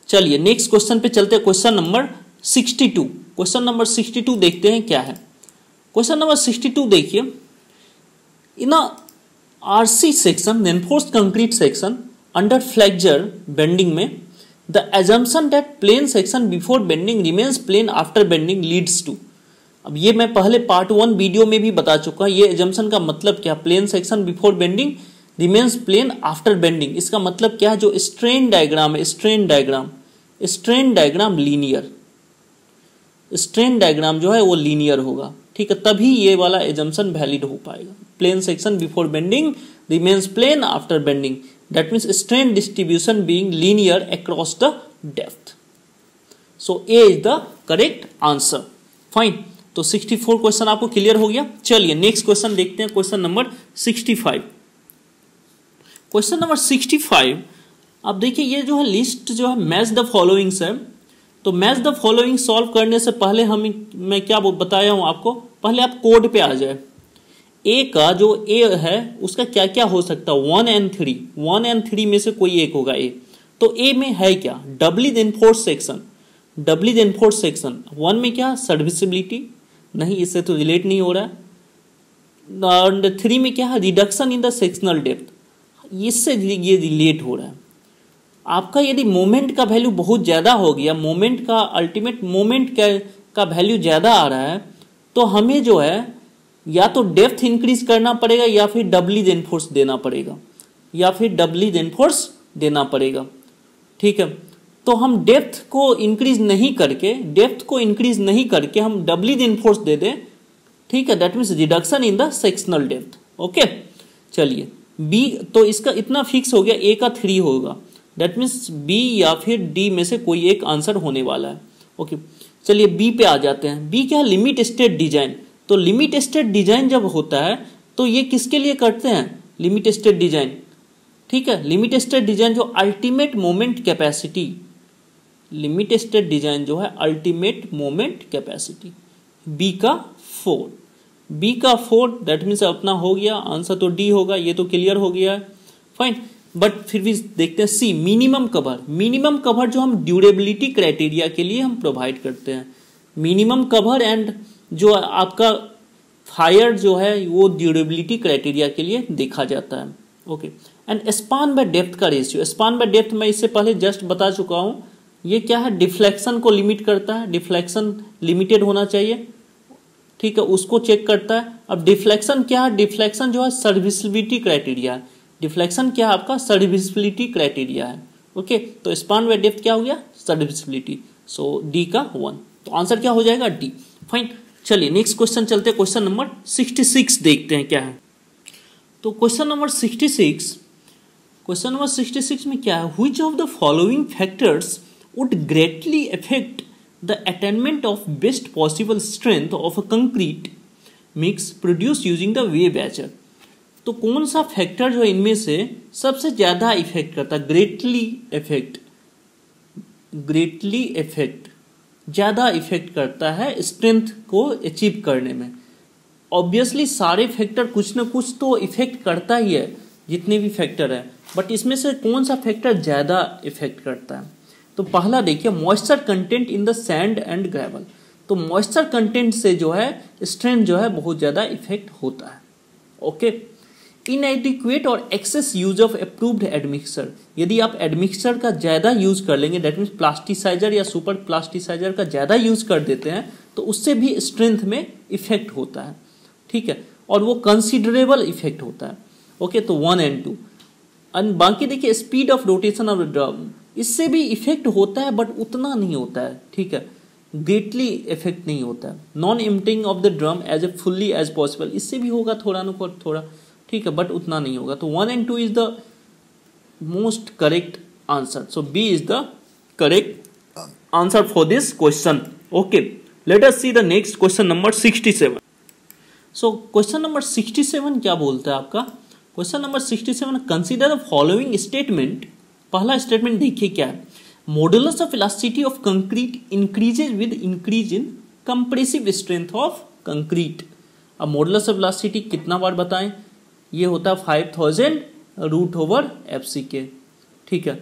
Speaker 1: चलिए नेक्स्ट क्वेश्चन पे चलते हैं, क्वेश्चन नंबर 62। क्वेश्चन नंबर 62 देखते हैं क्या है। क्वेश्चन नंबर 62 देखिए, in a RC section, reinforced concrete section under flexure bending में the assumption that plane section before bending remains plane after bending leads to. अब ये मैं पहले पार्ट 1 वीडियो में भी बता चुका, ये एजम्पशन का मतलब क्या, plane section before bending remains plane after bending, इसका मतलब क्या है, जो स्ट्रेन डायग्राम है, strain diagram linear, strain diagram जो है वो लीनियर होगा, ठीक है, तभी ये वाला एजम्पशन वैलिड हो पाएगा। Plane section before bending remains plane after bending, that means strain distribution being linear across the depth. So A is the correct answer. Fine, तो 64 क्वेश्चन आपको क्लियर हो गया। चलिए नेक्स्ट क्वेश्चन देखते हैं, क्वेश्चन नंबर 65। क्वेश्चन नंबर 65, अब देखिए ये जो है लिस्ट जो है मैच द फॉलोइंग्स है। तो मैच द फॉलोइंग सॉल्व करने से पहले मैं क्या बताया हूं आपको, पहले आप कोड पे आ जाए। ए का जो ए है उसका क्या क्या हो सकता है, 1 and 3, 1 and 3 में से कोई एक होगा ए। तो ए में है क्या, doubly reinforced section, doubly reinforced section. 1 में क्या, सर्विसिबिलिटी, नहीं इससे तो रिलेट नहीं हो रहा है। और 3 में क्या है, reduction in the sectional depth, इससे ये रिलेट हो रहा है। आपका यदि मोमेंट का वैल्यू बहुत ज़्यादा हो गया, मोमेंट का अल्टीमेट मोमेंट का वैल्यू ज़्यादा आ रहा है, तो हमें जो है या तो डेप्थ इंक्रीज करना पड़ेगा या फिर डबली रेनफोर्स देना पड़ेगा, या फिर डबली रेनफोर्स देना पड़ेगा, ठीक है। तो हम डेप्थ को इंक्रीज नहीं करके हम डबली रेनफोर्स दे दें, ठीक है, that means reduction in the sectional depth. Okay, चलिए बी, तो इसका इतना फिक्स हो गया, ए का 3 होगा, दैट मीन्स बी या फिर डी में से कोई एक आंसर होने वाला है। ओके, चलिए बी पे आ जाते हैं। बी क्या है, लिमिट स्टेट डिजाइन। तो लिमिट स्टेट डिजाइन जब होता है तो ये किसके लिए करते हैं, लिमिट स्टेट डिजाइन, ठीक है। लिमिट स्टेट डिजाइन जो ultimate moment capacity, limit state design जो है अल्टीमेट मोमेंट कैपेसिटी। बी का 4, बी का 4, दैट मीन्स अपना हो गया आंसर, तो डी होगा, ये तो क्लियर हो गया है। फाइन, बट फिर भी देखते हैं C, minimum cover. Minimum cover जो हम ड्यूरेबिलिटी क्राइटेरिया के लिए हम प्रोवाइड करते हैं, मिनिमम कवर एंड जो आपका फायर जो है वो ड्यूरेबिलिटी क्राइटेरिया के लिए देखा जाता है। Okay, and span by depth का रेशियो, स्पान बाय डेप्थ मैं इससे पहले जस्ट बता चुका हूं, ये क्या है, डिफ्लेक्शन को लिमिट करता है, डिफ्लेक्शन लिमिटेड होना चाहिए, ठीक है, उसको चेक करता है। अब डिफ्लेक्शन क्या है, डिफ्लेक्शन जो है सर्विसिबिलिटी क्राइटेरिया, डिफ्लेक्शन क्या है आपका, सर्विसिबिलिटी क्राइटेरिया है। ओके, तो स्पान बाय डेप्थ क्या हो गया, सर्विसिबिलिटी, सो डी का 1, तो आंसर क्या हो जाएगा, डी। फाइन, चलिए नेक्स्ट क्वेश्चन चलते हैं, क्वेश्चन नंबर 66 देखते हैं क्या है। तो क्वेश्चन नंबर 66 में क्या है, which of the following factors would greatly affect the attainment of best possible strength of a concrete mix produce using the wave etcher. तो कौन सा फैक्टर जो इनमें से सबसे ज्यादा इफेक्ट करता है, ग्रेटली इफेक्ट ज्यादा इफेक्ट करता है स्ट्रेंथ को अचीव करने में। ऑब्वियसली सारे फैक्टर कुछ ना कुछ तो इफेक्ट करता ही है, जितने भी फैक्टर है, बट इसमें से कौन सा फैक्टर ज्यादा इफेक्ट करता है। तो पहला देखिए, moisture content in the sand and gravel. तो मॉइस्चर कंटेंट से जो है स्ट्रेंथ जो है बहुत ज्यादा इफेक्ट होता है। ओके, इनएडिक्वेट और excess use of approved admixture, यदि आप एडमिक्सचर का ज्यादा यूज कर लेंगे, दैट मीन्स प्लास्टिसाइजर या सुपर प्लास्टिसाइजर का ज्यादा यूज कर देते हैं, तो उससे भी स्ट्रेंथ में इफेक्ट होता है, ठीक है, और वो कंसिडरेबल इफेक्ट होता है। ओके, तो 1 and 2। एंड बाकी देखिए speed of rotation of drum, इससे भी इफेक्ट होता है बट उतना नहीं होता है, ठीक है, ग्रेटली इफेक्ट नहीं होता है। Non emptying of the drum as a fully as possible, इससे भी होगा थोड़ा ना थोड़ा, ठीक है, बट उतना नहीं होगा। तो 1 and 2 is the most correct answer, so B is the correct answer for this question. Okay, let us see the next question number 67। So question number 67 क्या बोलता है आपका, question number 67, consider the following statement. पहला statement देखिए क्या है, modulus of elasticity of concrete increases with increase in compressive strength of concrete. अब modulus of elasticity कितना बार बताएं, ये होता है 5000 √/FC के, ठीक है।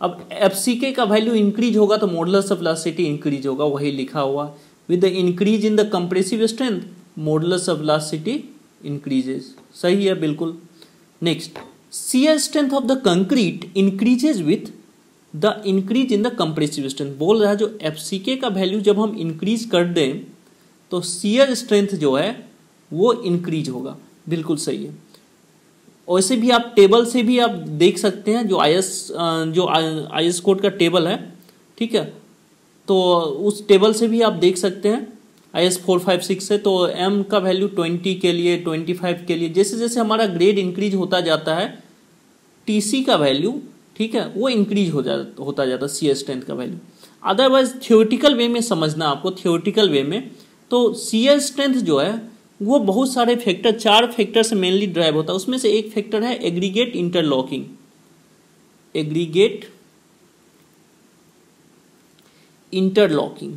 Speaker 1: अब एफसीके का वैल्यू इंक्रीज होगा तो मॉडुलस ऑफ इलास्टिसिटी इंक्रीज होगा, वही लिखा हुआ। With the increase in the compressive strength modulus of elasticity increases, सही है बिल्कुल। Next, shear strength of the concrete increases with the increase in the compressive strength. बोल रहा है जो एफसीके का वैल्यू जब हम इंक्रीज कर दें तो शियर स्ट्रेंथ जो है वो इंक्रीज होगा, बिल्कुल सही है। वैसे भी आप टेबल से भी आप देख सकते हैं, जो आईएस कोड का टेबल है, ठीक है, तो उस टेबल से भी आप देख सकते हैं IS 456 से। तो m का वैल्यू 20 के लिए, 25 के लिए, जैसे जैसे हमारा ग्रेड इंक्रीज होता जाता है TC का वैल्यू, ठीक है, वो इंक्रीज होता जाता है शियर स्ट्रेंथ का वैल्यू। अदरवाइज थियोरेटिकल वे में समझना आपको, थियोरेटिकल वे में तो शियर स्ट्रेंथ जो है वो बहुत सारे फैक्टर, 4 फैक्टर से मेनली ड्राइव होता है। उसमें से एक फैक्टर है एग्रीगेट इंटरलॉकिंग, एग्रीगेट इंटरलॉकिंग,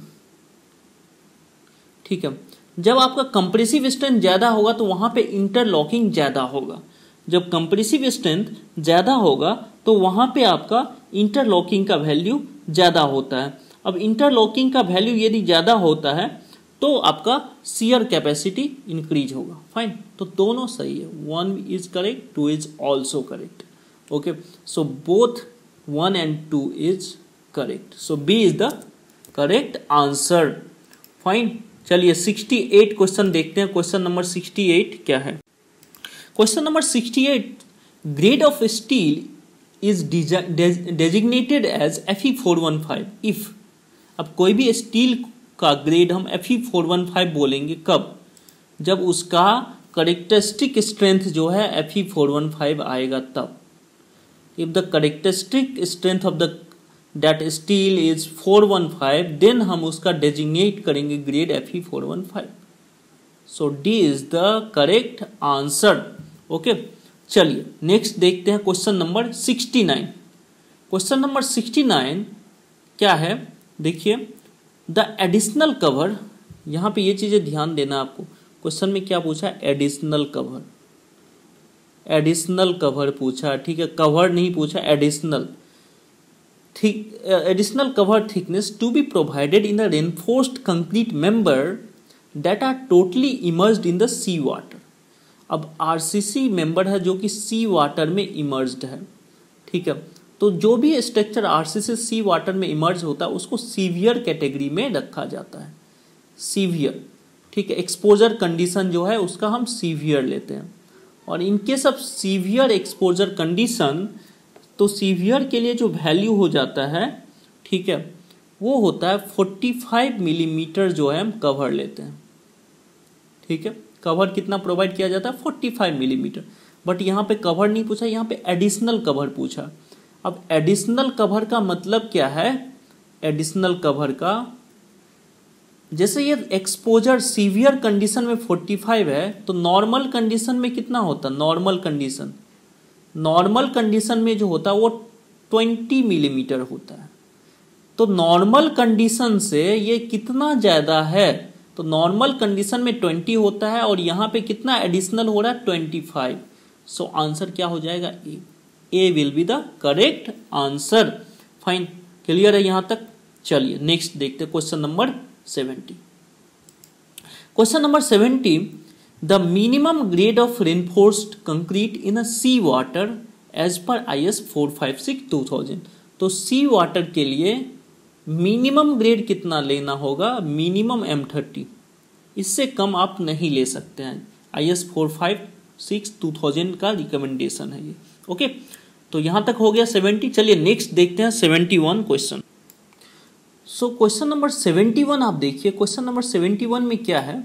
Speaker 1: ठीक है। जब आपका कंप्रेसिव स्ट्रेंथ ज्यादा होगा तो वहां पे इंटरलॉकिंग ज्यादा होगा। जब कंप्रेसिव स्ट्रेंथ ज्यादा होगा तो वहां पे आपका इंटरलॉकिंग का वैल्यू ज्यादा होता है। अब इंटरलॉकिंग का वैल्यू यदि ज्यादा होता है तो आपका शियर कैपेसिटी इंक्रीज होगा। फाइन, तो दोनों सही है, 1 is correct, 2 is also correct. Okay, so both 1 and 2 is correct, so B is the correct answer. Fine, चलिए 68 क्वेश्चन देखते हैं। क्वेश्चन नंबर 68 क्या है? Question number 68, grade of steel is designated as Fe415 if. अब कोई भी steel का grade हम Fe415 बोलेंगे कब? जब उसका करेक्टरिस्टिक स्ट्रेंथ जो है Fe415 आएगा तब। If the characteristic strength of the that steel is 415 then हम उसका डेजिग्नेट करेंगे grade Fe415। So D is the correct answer. Okay, चलिए नेक्स्ट देखते हैं क्वेश्चन नंबर 69। क्वेश्चन नंबर 69 क्या है? देखिए, द एडिशनल कवर, यहां पे ये चीजें ध्यान देना आपको। क्वेश्चन में क्या पूछा? एडिशनल कवर, एडिशनल कवर पूछा, ठीक है, कवर नहीं पूछा, एडिशनल। ठीक, additional cover thickness to be provided in the reinforced concrete member that are totally emerged in the sea water. अब आरसीसी मेंबर है जो कि सी वाटर में इमर्ज्ड है, ठीक है। तो जो भी स्ट्रक्चर आरसीसी सी वाटर में इमर्ज होता है उसको सीवियर कैटेगरी में रखा जाता है, सीवियर, ठीक है। एक्सपोजर कंडीशन जो है उसका हम सीवियर लेते हैं। और इनके सब सीवियर एक्सपोजर कंडीशन, तो सीवियर के लिए जो वैल्यू हो जाता है, ठीक है, वो होता है 45 मिलीमीटर जो है हम कवर लेते हैं, ठीक है। कवर कितना प्रोवाइड किया जाता है? 45 मिलीमीटर। बट यहाँ पे कवर नहीं पूछा, यहाँ पे एडिशनल कवर पूछा। अब एडिशनल कवर का मतलब क्या है? एडिशनल कवर का, जैसे ये एक्सपोजर सीवियर कंडीशन में 45 है तो नॉर्मल कंडीशन में कितना होता? नॉर्मल कंडीशन, नॉर्मल कंडीशन में जो होता है वो 20 मिलीमीटर होता है। तो नॉर्मल कंडीशन से ये कितना ज्यादा है? तो नॉर्मल कंडीशन में 20 होता है और यहाँ पे कितना एडिशनल हो रहा है? 25। सो आंसर क्या हो जाएगा? A will be the correct answer. Fine, clear है यहाँ तक? चलिए नेक्स्ट देखते हैं question number 70। Question number 70, the minimum grade of reinforced concrete in a sea water as per IS 456/2000। तो सी वाटर के लिए मिनिमम ग्रेड कितना लेना होगा? मिनिमम M30, इससे कम आप नहीं ले सकते हैं। IS 456/2000 का रिकमेंडेशन है ये। ओके, तो यहां तक हो गया 70। चलिए नेक्स्ट देखते हैं 71 क्वेश्चन। सो क्वेश्चन नंबर 71 आप देखिए। क्वेश्चन नंबर 71 में क्या है?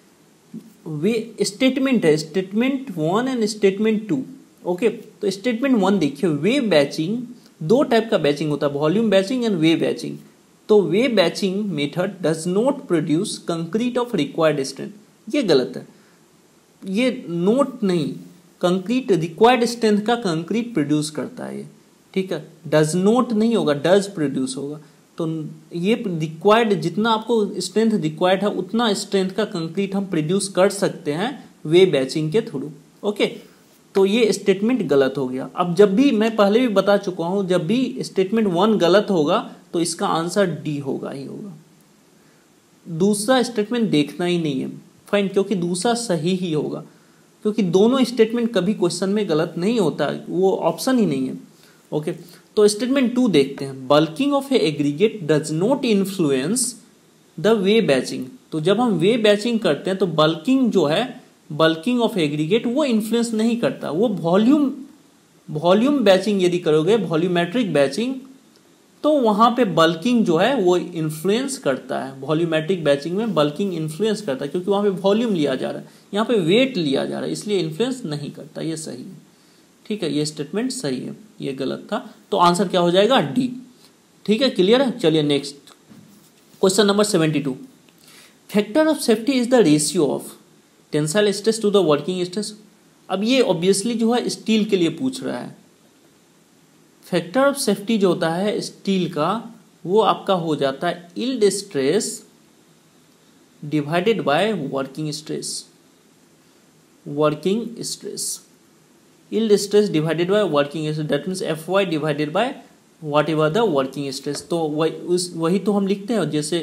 Speaker 1: वे स्टेटमेंट है, स्टेटमेंट 1 एंड स्टेटमेंट 2। ओके, तो स्टेटमेंट 1 देखिए, वे बैचिंग, 2 टाइप का बैचिंग होता है, volume batching and weigh batching. तो weigh batching method does not produce concrete of required strength. ये गलत है, ये नोट नहीं, कंक्रीट रिक्वायर्ड स्ट्रेंथ का कंक्रीट प्रोड्यूस करता है ये, ठीक है। डज नॉट नहीं होगा, डज प्रोड्यूस होगा। तो ये रिक्वायर्ड, जितना आपको स्ट्रेंथ रिक्वायर्ड है उतना स्ट्रेंथ का कंक्रीट हम प्रोड्यूस कर सकते हैं वे बैचिंग के थ्रू। ओके, तो ये स्टेटमेंट गलत हो गया। अब जब भी, मैं पहले भी बता चुका हूं, जब भी स्टेटमेंट 1 गलत होगा तो इसका आंसर डी होगा ही होगा। दूसरा स्टेटमेंट देखना ही नहीं है, फाइन, क्योंकि दूसरा सही ही होगा, क्योंकि दोनों स्टेटमेंट कभी क्वेश्चन में गलत नहीं होता, वो ऑप्शन ही नहीं है। ओके, तो स्टेटमेंट 2 देखते हैं। Bulking of a aggregate does not influence the weigh batching. तो जब हम वे बैचिंग करते हैं तो बल्किंग जो है, बल्किंग ऑफ एग्रीगेट, वो इन्फ्लुएंस नहीं करता। वो वॉल्यूम बैचिंग यदि करोगे, वॉल्यूमेट्रिक बैचिंग, तो वहां पे बल्किंग जो है वो इन्फ्लुएंस करता है। वॉल्यूमेट्रिक बैचिंग में बल्किंग इन्फ्लुएंस करता है, क्योंकि वहां पे वॉल्यूम लिया जा रहा है, यहाँ पे वेट लिया जा रहा है, इसलिए इन्फ्लुएंस नहीं करता। ये सही है, ठीक है, ये स्टेटमेंट सही है, ये गलत था। तो आंसर क्या हो जाएगा? डी। ठीक है, क्लियर है। चलिए next question number 72। Factor of safety is the ratio of tensile stress to the working stress. अब ये ऑब्वियसली जो है स्टील के लिए पूछ रहा है। फैक्टर ऑफ सेफ्टी जो होता है स्टील का, वो आपका हो जाता है yield stress divided by working stress. Working stress, yield stress divided by working stress, that means Fy divided by whatever the working stress. तो वही तो हम लिखते हैं, जैसे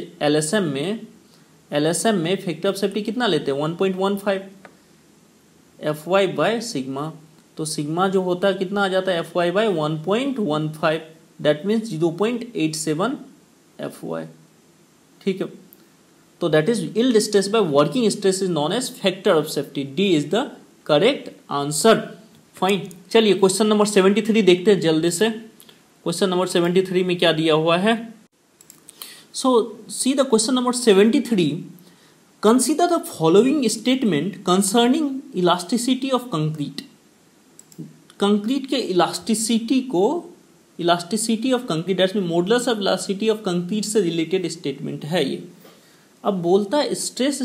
Speaker 1: LSM में फैक्टर ऑफ सेफ्टी कितना लेते हैं? 1.15 Fy बाय सिग्मा। तो सिग्मा जो होता है कितना आ जाता है? Fy by 1.15, that means 0.87 Fy। ठीक है, तो that is yield stress by working stress is known as factor of safety. D is the correct answer. Fine, चलिए क्वेश्चन नंबर 73 देखते हैं जल्दी से। क्वेश्चन नंबर 73 में क्या दिया हुआ है? So see the question number 73. Consider the following statement concerning elasticity of concrete. Concrete के elasticity of concrete, that's mean modulus of elasticity of concrete से रिलेटेड स्टेटमेंट है ये। अब बोलता है stress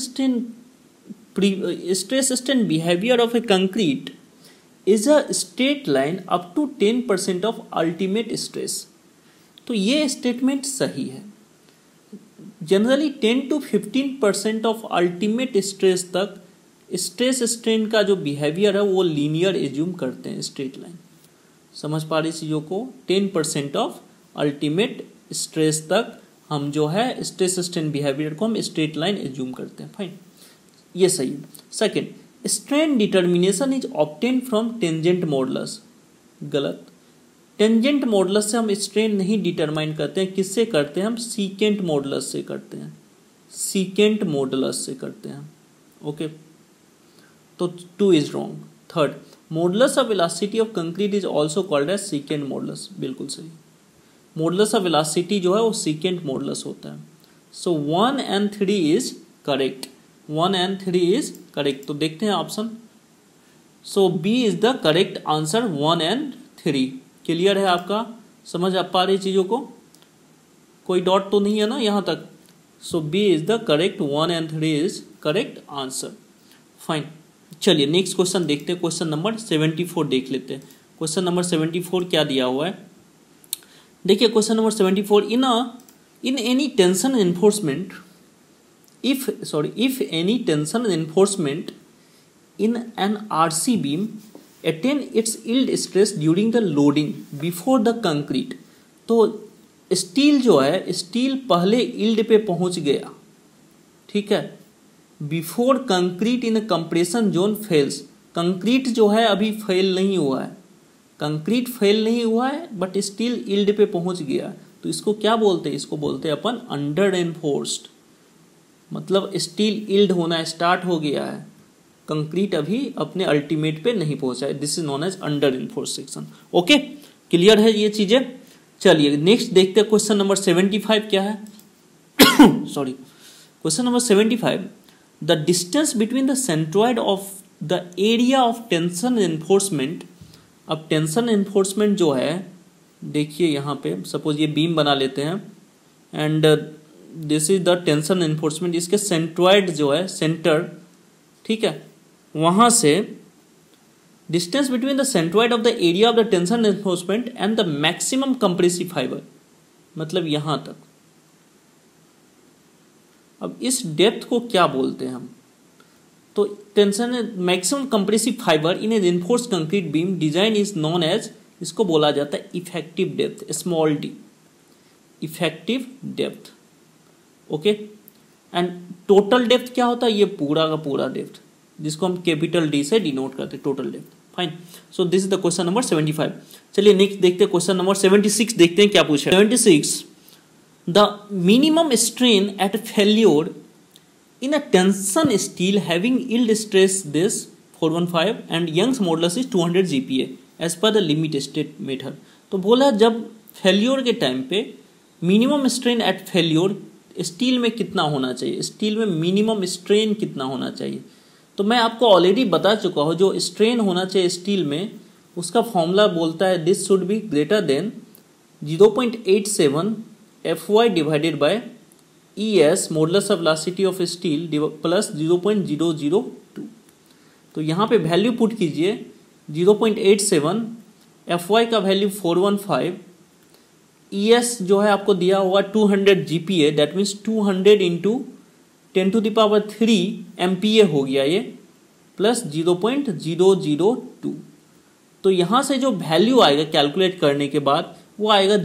Speaker 1: strain behaviour of a concrete is a straight line up to 10% of ultimate stress. तो ये statement सही है। Generally 10 to 15% of ultimate stress तक स्ट्रेस स्ट्रेन का जो बिहेवियर है वो लीनियर एज्यूम करते हैं, स्ट्रेट लाइन। समझ पा रही चीज़ों को? 10% ऑफ अल्टीमेट स्ट्रेस तक हम जो है स्ट्रेस स्ट्रेन बिहेवियर को हम स्ट्रेट लाइन एज्यूम करते हैं। फाइन, ये सही है। Second, strain determination is obtain from tangent modulus. गलत। टेंजेंट मॉडुलस से हम स्ट्रेन नहीं डिटरमाइन करते हैं। किससे करते हैं हम? सीकेंट मॉडुलस से करते हैं, सीकेंट मॉडुलस से करते हैं। ओके, तो 2 is wrong. Third, modulus of elasticity of concrete is also called as secant modulus. बिल्कुल सही, मॉडुलस ऑफ इलास्टिसिटी जो है वो सीकेंट मॉडुलस होता है। So 1 and 3 is correct, 1 and 3 is correct. तो देखते हैं option. So B is the correct answer, 1 and 3। Clear है आपका? समझ आ पा रही चीज़ों को? कोई डॉट तो नहीं है ना यहाँ तक? So B is the correct, 1 and 3 is correct answer. Fine, चलिए नेक्स्ट क्वेश्चन देखते हैं। क्वेश्चन नंबर 74 देख लेते हैं। क्वेश्चन नंबर 74 क्या दिया हुआ है? देखिए question number 74, in any tension enforcement if any tension enforcement in an RC beam attain its yield stress during the loading before the concrete। तो स्टील जो है, स्टील पहले यील्ड पे पहुंच गया, ठीक है, before concrete in compression zone fails. Concrete जो है अभी फेल नहीं हुआ है, कंक्रीट फेल नहीं हुआ है, बट स्टील यील्ड पे पहुंच गया। तो इसको क्या बोलते हैं? इसको बोलते हैं अपन अंडर एनफोर्स्ड। मतलब स्टील यील्ड होना स्टार्ट हो गया है, कंक्रीट अभी अपने अल्टीमेट पे नहीं पहुंचा है। This is known as under enforced section. Okay, clear है ये चीजें? चलिए नेक्स्ट देखते हैं क्वेश्चन नंबर 75 क्या है। Sorry, question number 75, the distance between the centroid of the area of tension enforcement. अब टेंशन एनफोर्समेंट जो है, देखिए यहाँ पे सपोज ये बीम बना लेते हैं and this is the tension enforcement. इसके सेंट्रॉइड जो है, सेंटर, ठीक है, वहां से distance between the centroid of the area of the tension enforcement and the maximum compressive fibre, मतलब यहां तक। अब इस डेप्थ को क्या बोलते हैं हम? तो tension maximum compressive fibre in a reinforced concrete beam design is known as, इसको बोला जाता है effective depth, small D, effective depth. Okay, and total depth क्या होता है, ये पूरा का पूरा डेप्थ जिसको हम कैपिटल डी से डिनोट करते हैं, total depth. Fine, so this is the question number 75। चलिए नेक्स्ट देखते हैं क्वेश्चन नंबर 76, देखते हैं क्या पूछा है। 76, the minimum strain at failure in a tension steel having yield stress this 415 and Young's modulus is 200 GPa as per the limit state method। तो बोला जब फेल्योर के टाइम पे minimum strain at failure steel में कितना होना चाहिए, steel में मिनिमम स्ट्रेन कितना होना चाहिए। तो मैं आपको ऑलरेडी बता चुका हूँ जो स्ट्रेन होना चाहिए स्टील में, उसका फॉर्मूला बोलता है this should be greater than 0.87 Fy divided by ES modulus of velocity of steel plus 0.002। तो यहाँ पे वैल्यू पुट कीजिए 0.87, Fy का वैल्यू 415, ES जो है आपको दिया हुआ 200 GPa, that means 200 into 10⁻³ MPa हो गया ये, प्लस 0.002। तो यहाँ से जो वैल्यू आएगा कैलकुलेट करने के बाद वो आएगा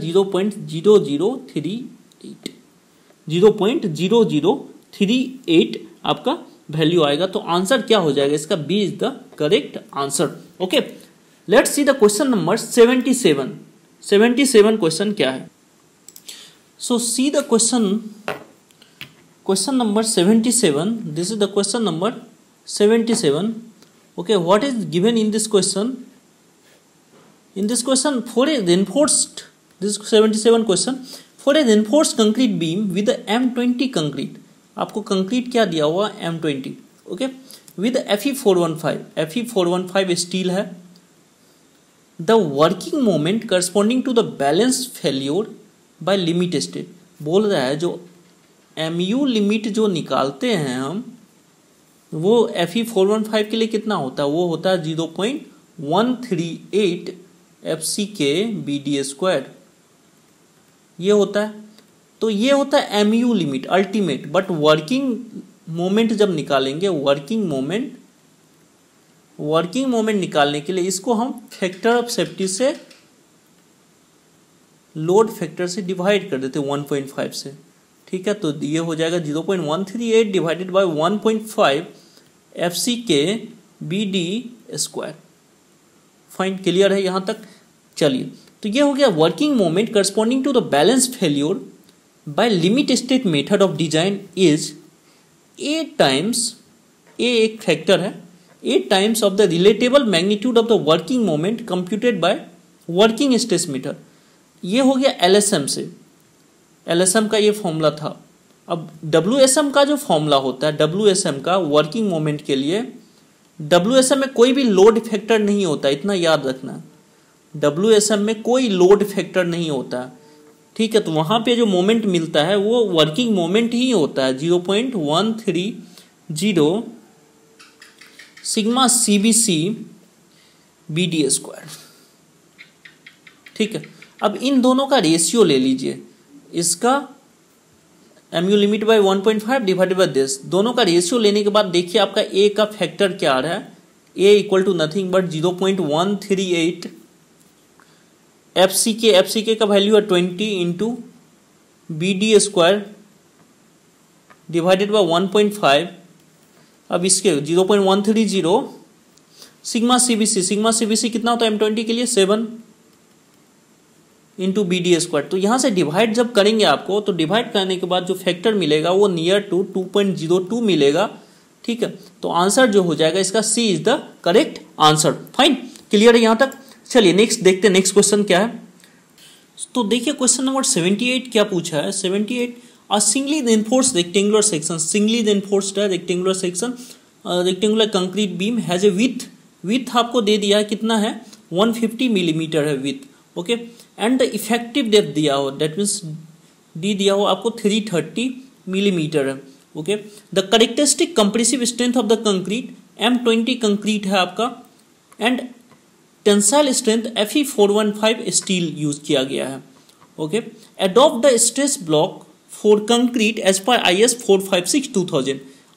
Speaker 1: 0.0038 आपका वैल्यू आएगा। तो आंसर क्या हो जाएगा इसका, B is the correct answer. Okay, let's see the question number 77। 77 क्वेश्चन क्या है, so see the question number 77। This is the question number 77। Okay, what is given in this question? In this question, for a reinforced, this is 77 question, for a reinforced concrete beam with the M20 concrete, आपको concrete क्या दिया हुआ M20, okay, with Fe415 steel है, the working moment corresponding to the balance failure by limit state, बोल रहा है जो MU limit जो निकालते हैं हम, वो Fe415 के लिए कितना होता है, वो होता है 0.138 FCK BD², ये होता है। तो ये होता है MU limit ultimate, but working moment जब निकालेंगे, वर्किंग मोमेंट निकालने के लिए इसको हम फैक्टर ऑफ सेफ्टी से, लोड फैक्टर से डिवाइड कर देते 1.5 से, ठीक है। तो ये हो जाएगा 0.138 divided by 1.5 FCK BD²। Fine, clear है यहाँ तक? चलिए, तो ये हो गया working moment corresponding to the balance failure by limit state method of design is A times, A एक फैक्टर है, A times of the relatable magnitude of the working moment computed by working stress method. ये हो गया LSM से, LSM का ये formula था। अब WSM का जो फॉर्मूला होता है, WSM का वर्किंग मोमेंट के लिए, WSM में कोई भी लोड फैक्टर नहीं होता, इतना याद रखना। WSM में कोई लोड फैक्टर नहीं होता, ठीक है। तो वहाँ पे जो मोमेंट मिलता है वो वर्किंग मोमेंट ही होता है, 0.130 सिग्मा CBC BD², ठीक है। अब इन दोनों का रेशियो ले लीजिए, इसका MU limit by 1.5 divided by this, दोनों का रेशियो लेने के बाद देखिए आपका A का फैक्टर क्या आ रहा है, A equal to nothing but 0.138 FCK का वैल्यू है 20 इंटू BD² डिवाइडेड बाय 1.5। अब इसके 0.130 सिग्मा CBC कितना होता है M20 के लिए 7 इंटू BD²। तो यहाँ से डिवाइड जब करेंगे आपको, तो डिवाइड करने के बाद जो फैक्टर मिलेगा वो नियर टू 2.02 मिलेगा, ठीक है। तो आंसर जो हो जाएगा इसका C is the correct answer. Fine, clear है यहाँ तक? चलिए नेक्स्ट देखते हैं, नेक्स्ट क्वेश्चन क्या है। तो देखिए क्वेश्चन नंबर 78 क्या पूछा है। 78, a singly reinforced rectangular section, singly reinforced rectangular section, rectangular concrete beam has a with आपको दे दिया है, कितना है 150 मिलीमीटर है with, okay. And the effective depth दिया हो, दैट मीन्स डी दिया हो आपको 330 मिलीमीटर है, okay. The characteristic compressive strength of the concrete M20 concrete है आपका, and tensile strength Fe415 steel use किया गया है, okay. Adopt the stress block for concrete as per IS 456/2000।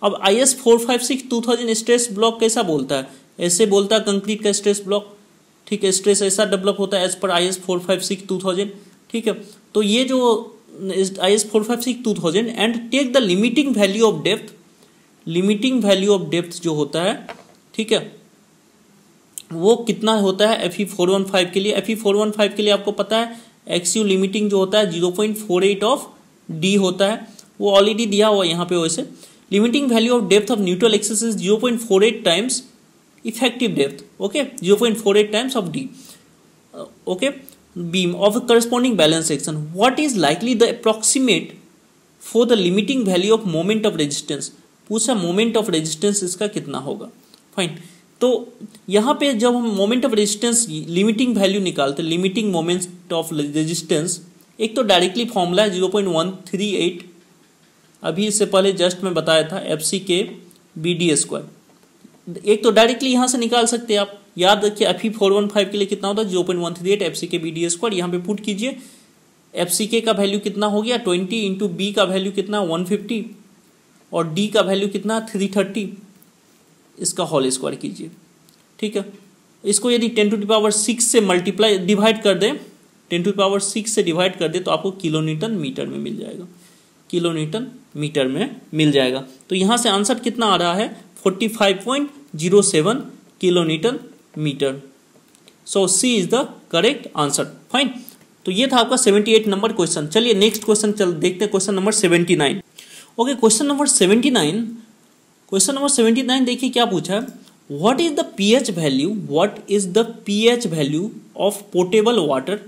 Speaker 1: अब IS 456-2000 स्ट्रेस ब्लॉक कैसा बोलता है, ऐसे बोलता है कंक्रीट का स्ट्रेस ब्लॉक, ठीक है, स्ट्रेस ऐसा डेवलप होता है एज पर IS 456-2000, ठीक है। तो ये जो IS 456-2000 and take the limiting value of depth, limiting value of depth जो होता है, ठीक है, वो कितना होता है FE 415 के लिए। FE 415 के लिए आपको पता है XU लिमिटिंग जो होता है 0.48 ऑफ D होता है, वो ऑलरेडी दिया हुआ यहाँ पे। वैसे limiting value of depth of neutral axis is 0.48 times effective depth, okay, 0.48 times of D, okay, beam of corresponding balance section. What is likely the approximate for the limiting value of moment of resistance, पूछा moment of resistance इसका कितना होगा। Fine, तो यहाँ पे जब हम moment of resistance limiting value निकालते हैं, लिमिटिंग मोमेंट ऑफ रेजिस्टेंस, एक तो डायरेक्टली फॉर्मूला है 0.138, अभी इससे पहले जस्ट मैं बताया था FCK BD²। एक तो डायरेक्टली यहाँ से निकाल सकते हैं आप, याद रखिए FE 415 के लिए कितना होता है 0.138 FCK BD²। यहाँ पे पुट कीजिए, FCK का वैल्यू कितना हो गया 20 इंटू B का वैल्यू कितना 150 और D का वैल्यू कितना 330, इसका होल स्क्वायर कीजिए, ठीक है। इसको यदि 10⁶ से मल्टीप्लाई डिवाइड कर दें, 10⁶ से डिवाइड कर दे तो आपको किलो न्यूटन मीटर में मिल जाएगा, किलो न्यूटन मीटर में मिल जाएगा। तो यहाँ से आंसर कितना आ रहा है 45.07 kilo newton metre. So C is the correct answer. Fine, तो ये था आपका 78 नंबर क्वेश्चन। चलिए नेक्स्ट क्वेश्चन चल देखते हैं, question number 79। Okay, question number 79, question number 79 देखिए क्या पूछा है, what is the pH value, what is the pH value of portable water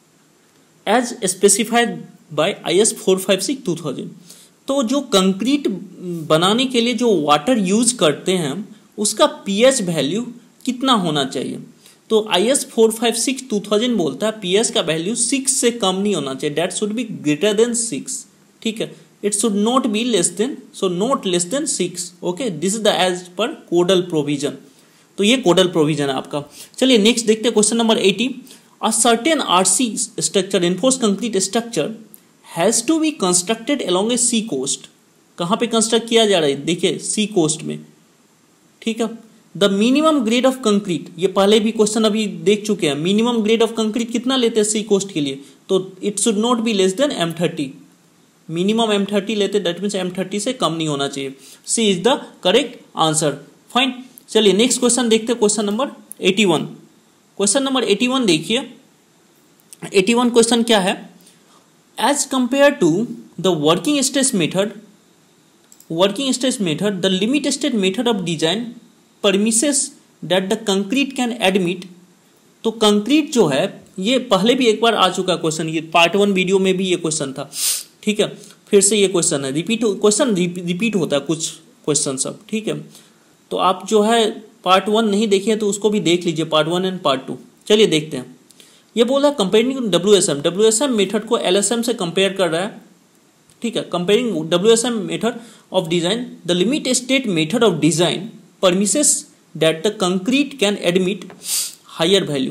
Speaker 1: as specified by IS 456-2000। तो जो कंक्रीट बनाने के लिए जो वाटर यूज करते हैं उसका pH वैल्यू कितना होना चाहिए। तो IS 456-2000 बोलता है pH का वैल्यू 6 से कम नहीं होना चाहिए, that should be greater than 6, ठीक है, it should not be less than, so not less than 6, okay, this is the as per codal provision. तो ये कोडल प्रोविजन है आपका। चलिए नेक्स्ट देखते हैं question number 80। A certain RC structure, enforce concrete structure has to be constructed along a sea coast. कहाँ पे construct किया जा रहा है, देखिए सी कोस्ट में, ठीक है। The minimum grade of concrete, ये पहले भी क्वेश्चन अभी देख चुके हैं, मिनिमम ग्रेड ऑफ कंक्रीट कितना लेते हैं सी कोस्ट के लिए, तो it should not be less than M30, minimum M30 लेते, दैट मीन्स M30 से कम नहीं होना चाहिए। C is the correct answer. Fine, चलिए नेक्स्ट क्वेश्चन देखते हैं, क्वेश्चन नंबर 81। क्वेश्चन नंबर 81 देखिए, 81 क्वेश्चन क्या है, as compare to the working stress method, working stress method the limit state method of design premises that the concrete can admit. तो concrete जो है ये पहले भी एक बार आ चुका क्वेश्चन, ये पार्ट 1 वीडियो में भी ये क्वेश्चन था, ठीक है, फिर से ये क्वेश्चन है, रिपीट होता है कुछ क्वेश्चन सब, ठीक है। तो आप जो है पार्ट 1 नहीं देखे तो उसको भी देख लीजिए, पार्ट 1 एंड पार्ट 2। चलिए देखते हैं, ये बोला कंपेयरिंग WSM मेथड को LSM से कंपेयर कर रहा है, ठीक है, comparing WSM method of design the limit state method of design premises that the concrete can admit higher value.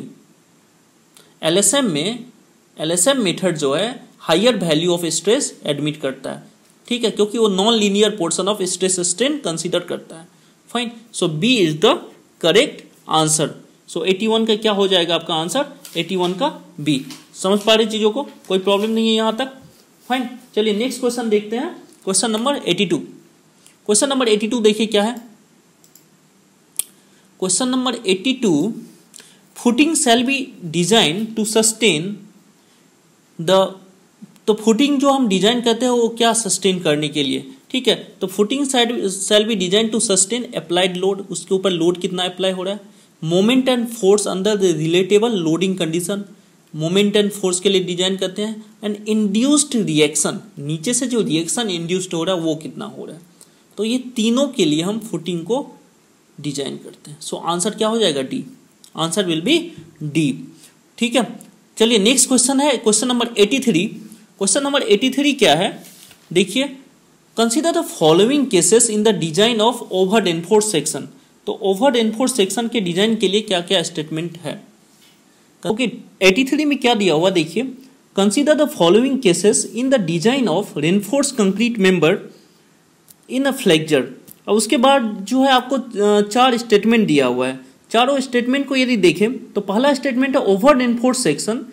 Speaker 1: LSM method जो है higher value of stress admit करता है, ठीक है, क्योंकि वो non linear portion of stress strain consider करता है। Fine, so B is the correct answer. So 81 का क्या हो जाएगा आपका आंसर, 81 का B। समझ पा रहे चीजों को, कोई प्रॉब्लम नहीं है यहाँ तक। फाइन, चलिए नेक्स्ट क्वेश्चन देखते हैं, क्वेश्चन नंबर 82। क्वेश्चन नंबर 82 देखिए क्या है, question number 82, footing shall be design to sustain the, तो फुटिंग जो हम डिजाइन करते हैं वो क्या सस्टेन करने के लिए, ठीक है। तो footing shall be design to sustain applied load, उसके ऊपर लोड कितना अप्लाई हो रहा है, moment and force under the relatable loading condition, moment and force के लिए डिजाइन करते हैं, एंड इंड्यूस्ड रिएक्शन, नीचे से जो रिएक्शन इंड्यूस्ड हो रहा है वो कितना हो रहा है। तो ये तीनों के लिए हम फुटिंग को डिजाइन करते हैं। सो आंसर क्या हो जाएगा, D, answer will be D, ठीक है। चलिए नेक्स्ट क्वेश्चन है क्वेश्चन नंबर 83। क्वेश्चन नंबर 83 क्या है, देखिए, consider the following cases in the design of over enforce section. तो ओवर एनफोर्स सेक्शन के डिजाइन के लिए क्या क्या स्टेटमेंट है, ओके। 83 में क्या दिया हुआ देखिए, consider the following cases in the design of reinforce concrete member in a flexure. अब उसके बाद जो है आपको 4 स्टेटमेंट दिया हुआ है। चारों स्टेटमेंट को यदि देखें तो पहला स्टेटमेंट है ओवर इन्फोर्स सेक्शन,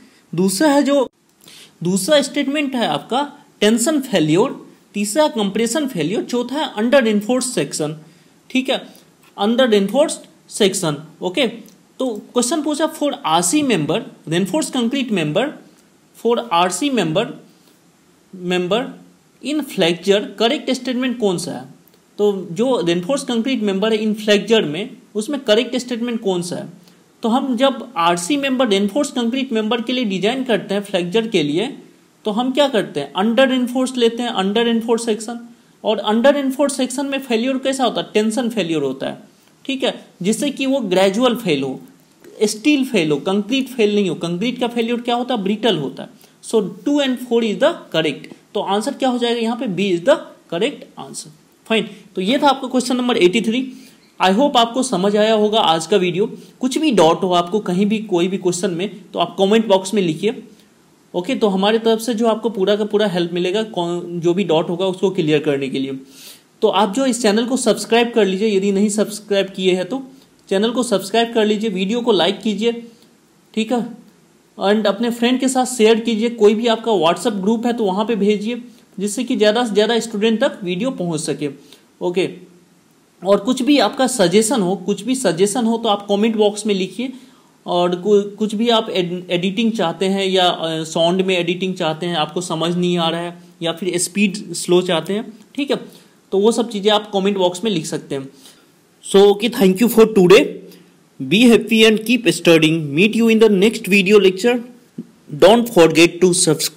Speaker 1: दूसरा स्टेटमेंट है आपका टेंशन फेल्योर, तीसरा कंप्रेशन फेल्योर, चौथा है अंडर इन्फोर्स सेक्शन। ठीक है, अंडर इन्फोर्स सेक्शन। ओके, तो क्वेश्चन पूछा for RC member reinforce concrete member, for RC member in flexure correct statement कौन सा है? तो जो रेनफोर्स कंक्रीट मेंबर है इन फ्लेक्चर में, उसमें करेक्ट स्टेटमेंट कौन सा है? तो हम जब RC member reinforce concrete member के लिए डिजाइन करते हैं फ्लेक्चर के लिए, तो हम क्या करते हैं? अंडर इन्फोर्स लेते हैं, अंडर इन्फोर्स सेक्शन। और अंडर इन्फोर्स सेक्शन में फेल्योर कैसा होता है? टेंशन फेल्योर होता है। ठीक है, जिससे कि वो ग्रेजुअल फेल हो, स्टील फेल हो, कंक्रीट फेल नहीं हो। कंक्रीट का फेल्योर क्या होता है? ब्रिटल होता है। So 2 and 4 is the correct. तो आंसर क्या हो जाएगा यहाँ पे? B is the correct answer. Fine, तो ये था आपका क्वेश्चन नंबर 83। आई होप आपको समझ आया होगा आज का वीडियो। कुछ भी डाउट हो आपको कहीं भी कोई भी क्वेश्चन में, तो आप कमेंट बॉक्स में लिखिए। ओके, तो हमारे तरफ से जो आपको पूरा का पूरा हेल्प मिलेगा जो भी डाउट होगा उसको क्लियर करने के लिए। तो आप जो इस चैनल को सब्सक्राइब कर लीजिए, यदि नहीं सब्सक्राइब किए हैं तो चैनल को सब्सक्राइब कर लीजिए, वीडियो को लाइक कीजिए। ठीक है, एंड अपने फ्रेंड के साथ शेयर कीजिए। कोई भी आपका व्हाट्सएप ग्रुप है तो वहाँ पे भेजिए, जिससे कि ज़्यादा से ज़्यादा स्टूडेंट तक वीडियो पहुँच सके। ओके, और कुछ भी आपका सजेशन हो तो आप कमेंट बॉक्स में लिखिए। और कुछ भी आप एडिटिंग चाहते हैं या साउंड में एडिटिंग चाहते हैं, आपको समझ नहीं आ रहा है, या फिर स्पीड स्लो चाहते हैं, ठीक है, तो वो सब चीज़ें आप कमेंट बॉक्स में लिख सकते हैं। So okay, thank you for today. Be happy and keep studying. Meet you in the next video lecture. Don't forget to subscribe.